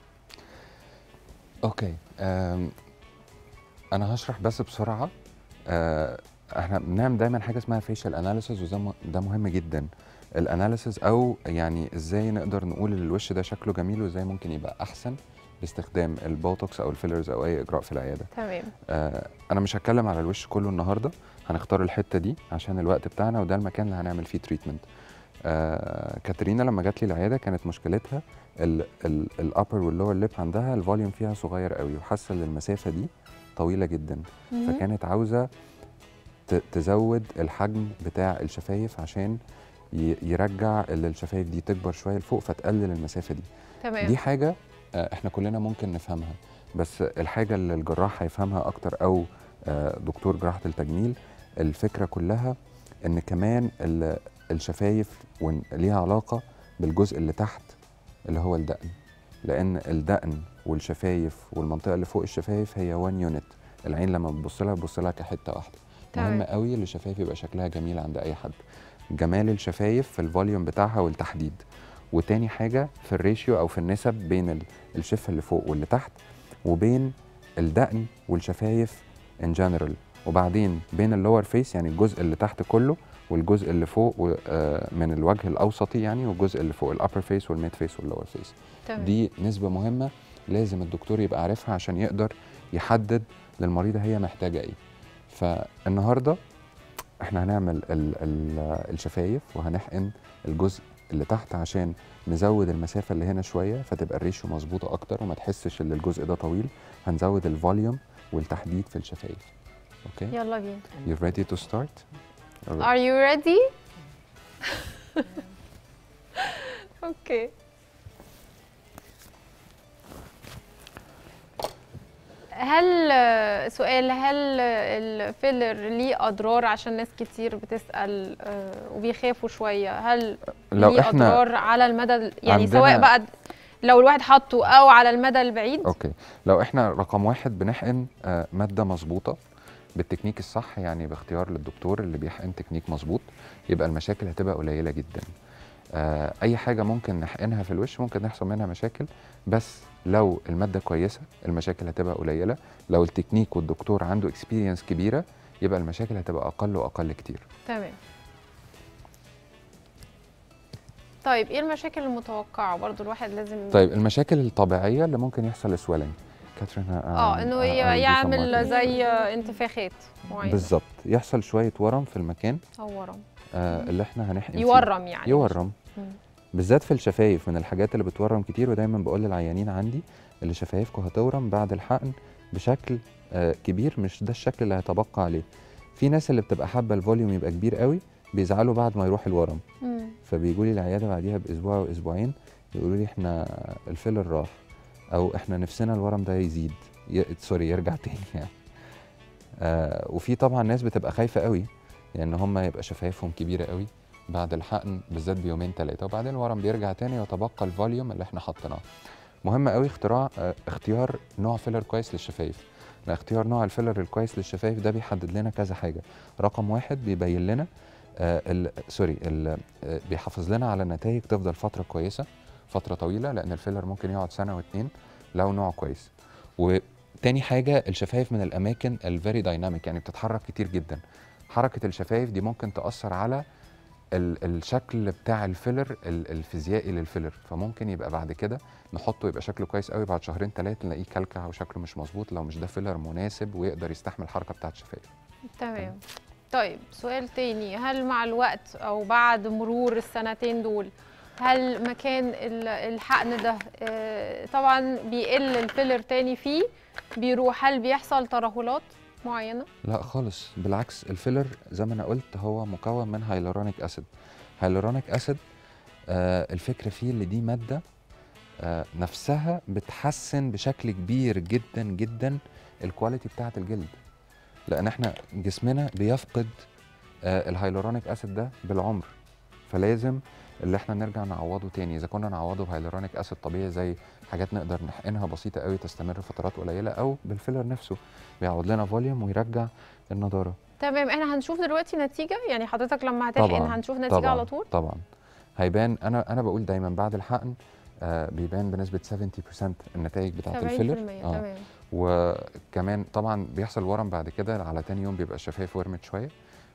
اوكي، انا هشرح بس بسرعه. آه احنا بنعمل دايما حاجه اسمها فيشل اناليسيس، وده ده مهم جدا الاناليسز او يعني ازاي نقدر نقول الوش ده شكله جميل وازاي ممكن يبقى احسن باستخدام البوتوكس او الفيلرز او اي اجراء في العياده. تمام. آه انا مش هتكلم على الوش كله النهارده، هنختار الحته دي عشان الوقت بتاعنا وده المكان اللي هنعمل فيه تريتمنت. آه كاترينا لما جات لي العياده كانت مشكلتها الابر واللور ليب عندها الفوليوم فيها صغير قوي وحاسه ان المسافه دي طويله جدا، مهم. فكانت عاوزه تزود الحجم بتاع الشفايف عشان يرجع الشفايف دي تكبر شويه لفوق فتقلل المسافه دي. تمام. دي حاجه احنا كلنا ممكن نفهمها، بس الحاجه اللي الجراح هيفهمها اكتر او دكتور جراحه التجميل، الفكره كلها ان كمان الشفايف ليها علاقه بالجزء اللي تحت اللي هو الدقن، لان الدقن والشفايف والمنطقه اللي فوق الشفايف هي وان يونت، العين لما بتبص لها بتبص لها كحته واحده. مهم قوي ان الشفايف يبقى شكلها جميل عند اي حد. جمال الشفايف في الفوليوم بتاعها والتحديد، وتاني حاجه في الريشيو او في النسب بين الشفه اللي فوق واللي تحت، وبين الدقن والشفايف ان جنرال، وبعدين بين اللور فيس يعني الجزء اللي تحت كله والجزء اللي فوق من الوجه الاوسطي يعني، والجزء اللي فوق الابر فيس والميد فيس واللور فيس. دي نسبه مهمه لازم الدكتور يبقى عارفها عشان يقدر يحدد للمريضه هي محتاجه ايه. فالنهارده احنا هنعمل ال ال الشفايف وهنحقن الجزء اللي تحت عشان نزود المسافه اللي هنا شويه فتبقى الريشيو مظبوطه اكتر وما تحسش ان الجزء ده طويل. هنزود الفوليوم والتحديد في الشفايف. اوكي يلا بينا. You ready to start? Are you ready? اوكي. هل سؤال هل الفيلر ليه اضرار؟ عشان ناس كتير بتسال وبيخافوا شويه، هل ليه اضرار على المدى يعني سواء بقى لو الواحد حطه او على المدى البعيد؟ اوكي، لو احنا رقم واحد بنحقن ماده مظبوطه بالتكنيك الصح، يعني باختيار للدكتور اللي بيحقن تكنيك مظبوط، يبقى المشاكل هتبقى قليله جدا. آه اي حاجه ممكن نحقنها في الوش ممكن يحصل منها مشاكل، بس لو الماده كويسه المشاكل هتبقى قليله. لو التكنيك والدكتور عنده اكسبيرينس كبيره يبقى المشاكل هتبقى اقل واقل كتير. تمام. طيب ايه المشاكل المتوقعه برضو الواحد لازم؟ طيب المشاكل الطبيعيه اللي ممكن يحصل سويلنج كاترين اه انه يعمل زي انتفاخات معينه بالظبط، يحصل شويه ورم في المكان او ورم آه اللي احنا هنحقن يورم يعني يورم بالذات في الشفايف، من الحاجات اللي بتورم كتير، ودايما بقول للعيانين عندي اللي شفايفكم هتورم بعد الحقن بشكل آه كبير، مش ده الشكل اللي هيتبقى عليه. في ناس اللي بتبقى حابه الفوليوم يبقى كبير قوي بيزعلوا بعد ما يروح الورم، فبيجوا لي العياده بعديها باسبوع واسبوعين يقولوا لي احنا الفيلر راح، او احنا نفسنا الورم ده يزيد ي... سوري يرجع تاني يعني. آه وفي طبعا ناس بتبقى خايفه قوي لان يعني هم يبقى شفايفهم كبيره قوي بعد الحقن بالذات بيومين ثلاثه، وبعدين الورم بيرجع تاني ويتبقى الفوليوم اللي احنا حطيناه. مهم قوي اختراع اه اختيار نوع فيلر كويس للشفايف. اختيار نوع الفيلر الكويس للشفايف ده بيحدد لنا كذا حاجه. رقم واحد بيبين لنا آه ال... سوري ال... آه بيحافظ لنا على النتائج تفضل فتره كويسه فتره طويله، لان الفيلر ممكن يقعد سنه واتنين لو نوع كويس. وتاني حاجه الشفايف من الاماكن الفيري دايناميك، يعني بتتحرك كتير جدا. حركه الشفايف دي ممكن تاثر على ال الشكل بتاع الفيلر الفيزيائي للفيلر، فممكن يبقى بعد كده نحطه يبقى شكله كويس قوي، بعد شهرين ثلاثه نلاقيه كلكع وشكله مش مظبوط لو مش ده فيلر مناسب ويقدر يستحمل الحركه بتاعت الشفايف. تمام. طيب سؤال تاني، هل مع الوقت او بعد مرور السنتين دول هل مكان الحقن ده طبعا بيقل الفيلر تاني فيه بيروح، هل بيحصل ترهلات معينه؟ لا خالص، بالعكس الفيلر زي ما انا قلت هو مكون من هايلورونيك اسيد. هايلورونيك اسيد آه الفكره فيه اللي دي ماده آه نفسها بتحسن بشكل كبير جدا جدا الكواليتي بتاعه الجلد، لان احنا جسمنا بيفقد آه الهايلورونيك اسيد ده بالعمر، فلازم اللي احنا نرجع نعوضه تاني. اذا كنا نعوضه بهايلورونيك اسيد طبيعي زي حاجات نقدر نحقنها بسيطه قوي تستمر فترات قليله، او بالفيلر نفسه بيعوض لنا فوليوم ويرجع النضاره. تمام. احنا هنشوف دلوقتي نتيجه، يعني حضرتك لما هتحقن هنشوف نتيجه طبعًا على طول؟ طبعا هيبان. انا انا بقول دايما بعد الحقن آه بيبان بنسبه سبعين بالمية النتائج بتاعه الفيلر. آه. تمام. وكمان طبعا بيحصل ورم بعد كده على تاني يوم بيبقى الشفايف ورمت شويه،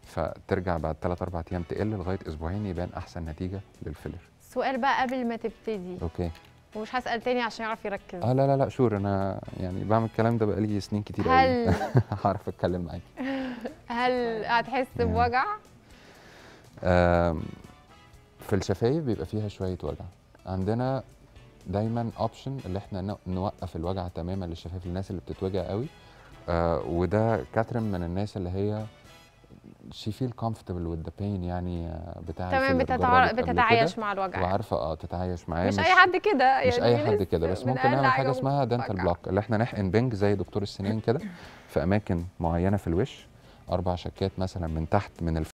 فترجع بعد ثلاثة أربعة ايام تقل لغايه اسبوعين يبان احسن نتيجه للفيلر. سؤال بقى قبل ما تبتدي، اوكي. ومش هسأل تاني عشان يعرف يركز. اه لا لا لا شور، انا يعني بعمل الكلام ده بقالي سنين كتير هل قوي. هعرف اتكلم معاكي. هل هتحس بوجع؟ آم، في الشفايف بيبقى فيها شويه وجع. عندنا دايما اوبشن اللي احنا ن- نوقف الوجع تماما للشفايف للناس اللي بتتوجع قوي. آه وده كاترين من الناس اللي هي she feel comfortable with the pain يعني آه، بتاع تمام، الفيلر. بتتع... جربت قبل بتتعايش كده مع الوجع. وعارفه اه تتعايش معاه. مش اي حد كده يعني، مش اي حد ناس كده، بس من ممكن أقل نعمل حاجة حاجه اسمها دنتال بتوجع. بلوك، اللي احنا نحقن بنج زي دكتور السنان كده في اماكن معينه في الوش، اربع شكات مثلا من تحت من الف...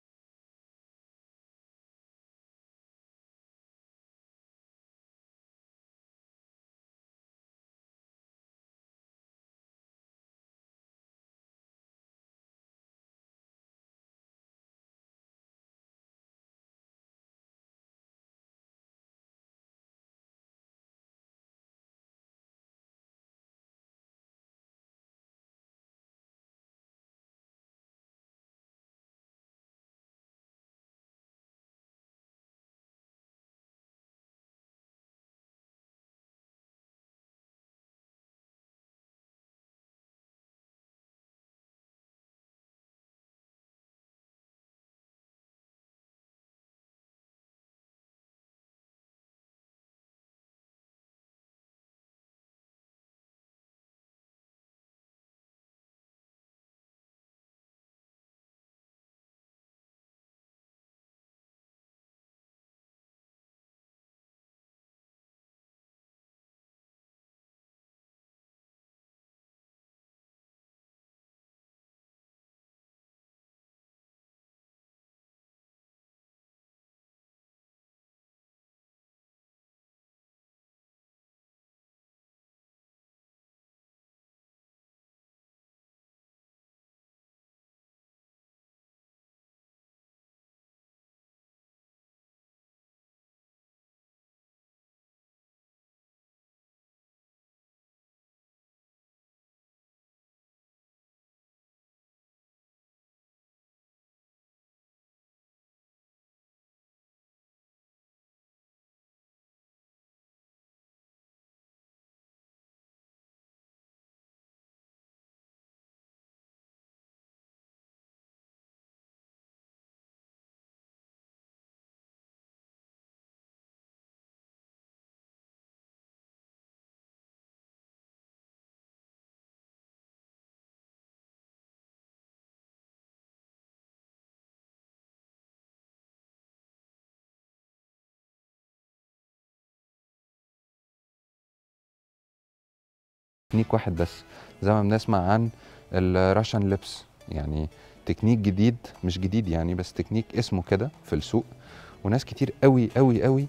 تكنيك واحد بس، زي ما بنسمع عن الراشن ليبس، يعني تكنيك جديد، مش جديد يعني بس تكنيك اسمه كده في السوق، وناس كتير قوي قوي قوي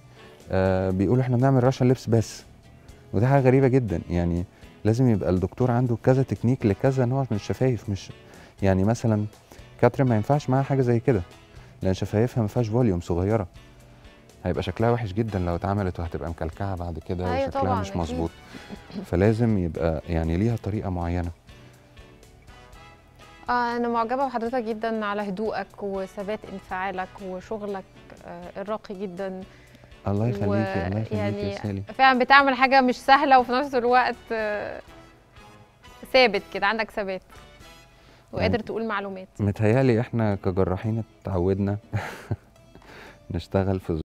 آه بيقولوا احنا بنعمل راشن ليبس بس، وده حاجه غريبه جدا. يعني لازم يبقى الدكتور عنده كذا تكنيك لكذا نوع من الشفايف، مش يعني مثلا كاترين ما ينفعش معاها حاجه زي كده لان شفايفها ما فيهاش فوليوم صغيره، هيبقى شكلها وحش جدا لو اتعملت وهتبقى مكلكعه بعد كده أيوة وشكلها طبعاً مش أكيد. مظبوط. فلازم يبقى يعني ليها طريقه معينه. آه أنا معجبة بحضرتك جدا على هدوءك وثبات انفعالك وشغلك آه الراقي جدا. الله يخليكي و- الله يخليكي يعني يا سالي. فعلا بتعمل حاجة مش سهلة وفي نفس الوقت آه ثابت كده، عندك ثبات وقادر يعني تقول معلومات. متهيألي احنا كجراحين اتعودنا نشتغل في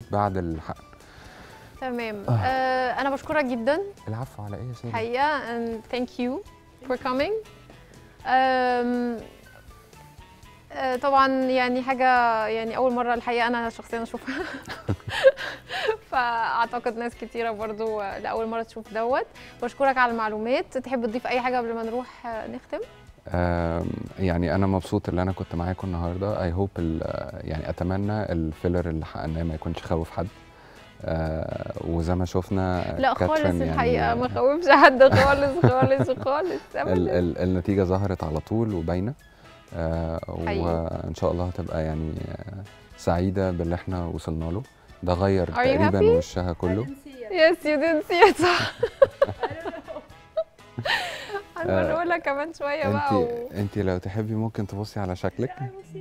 بعد الحقن. تمام. آه. آه انا بشكرك جدا. العفو على ايه يا سيدي؟ حقيقه and thank you for coming. آم آه طبعا يعني حاجه يعني اول مره الحقيقه انا شخصيا اشوفها فاعتقد ناس كتيره برضو لاول مره تشوف دوت. بشكرك على المعلومات. تحب تضيف اي حاجه قبل ما نروح نختم؟ يعني انا مبسوط ان انا كنت معاكم النهارده. اي هوب يعني اتمنى الفيلر اللي حقناه ما يكونش خوف حد. آه وزي ما شفنا لا خالص يعني الحقيقه ما خوفش حد خالص خالص خالص ابدا. ال ال النتيجه ظهرت على طول وباينه. آه وان شاء الله هتبقى يعني سعيده باللي احنا وصلنا له. ده غير تقريبا وشها كله. يس يو ديدنت سي ات صح. هنقولها كمان شويه بقى. انت انت لو تحبي ممكن تبصي على شكلك.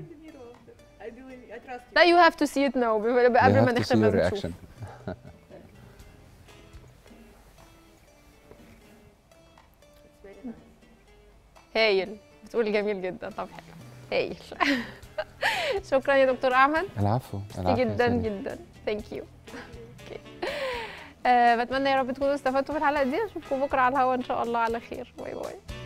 لا يو هاف تو سي ات ناو قبل ما نختم نشوف. هايل. بتقول جميل جدا. طب حلو هايل. شكرا يا دكتور احمد. العفو العفو جدا جدا. ثانك يو. أه بتمنى يا رب تكونوا استفدتوا في الحلقه دي. اشوفكم بكره على الهوا ان شاء الله على خير. باي باي.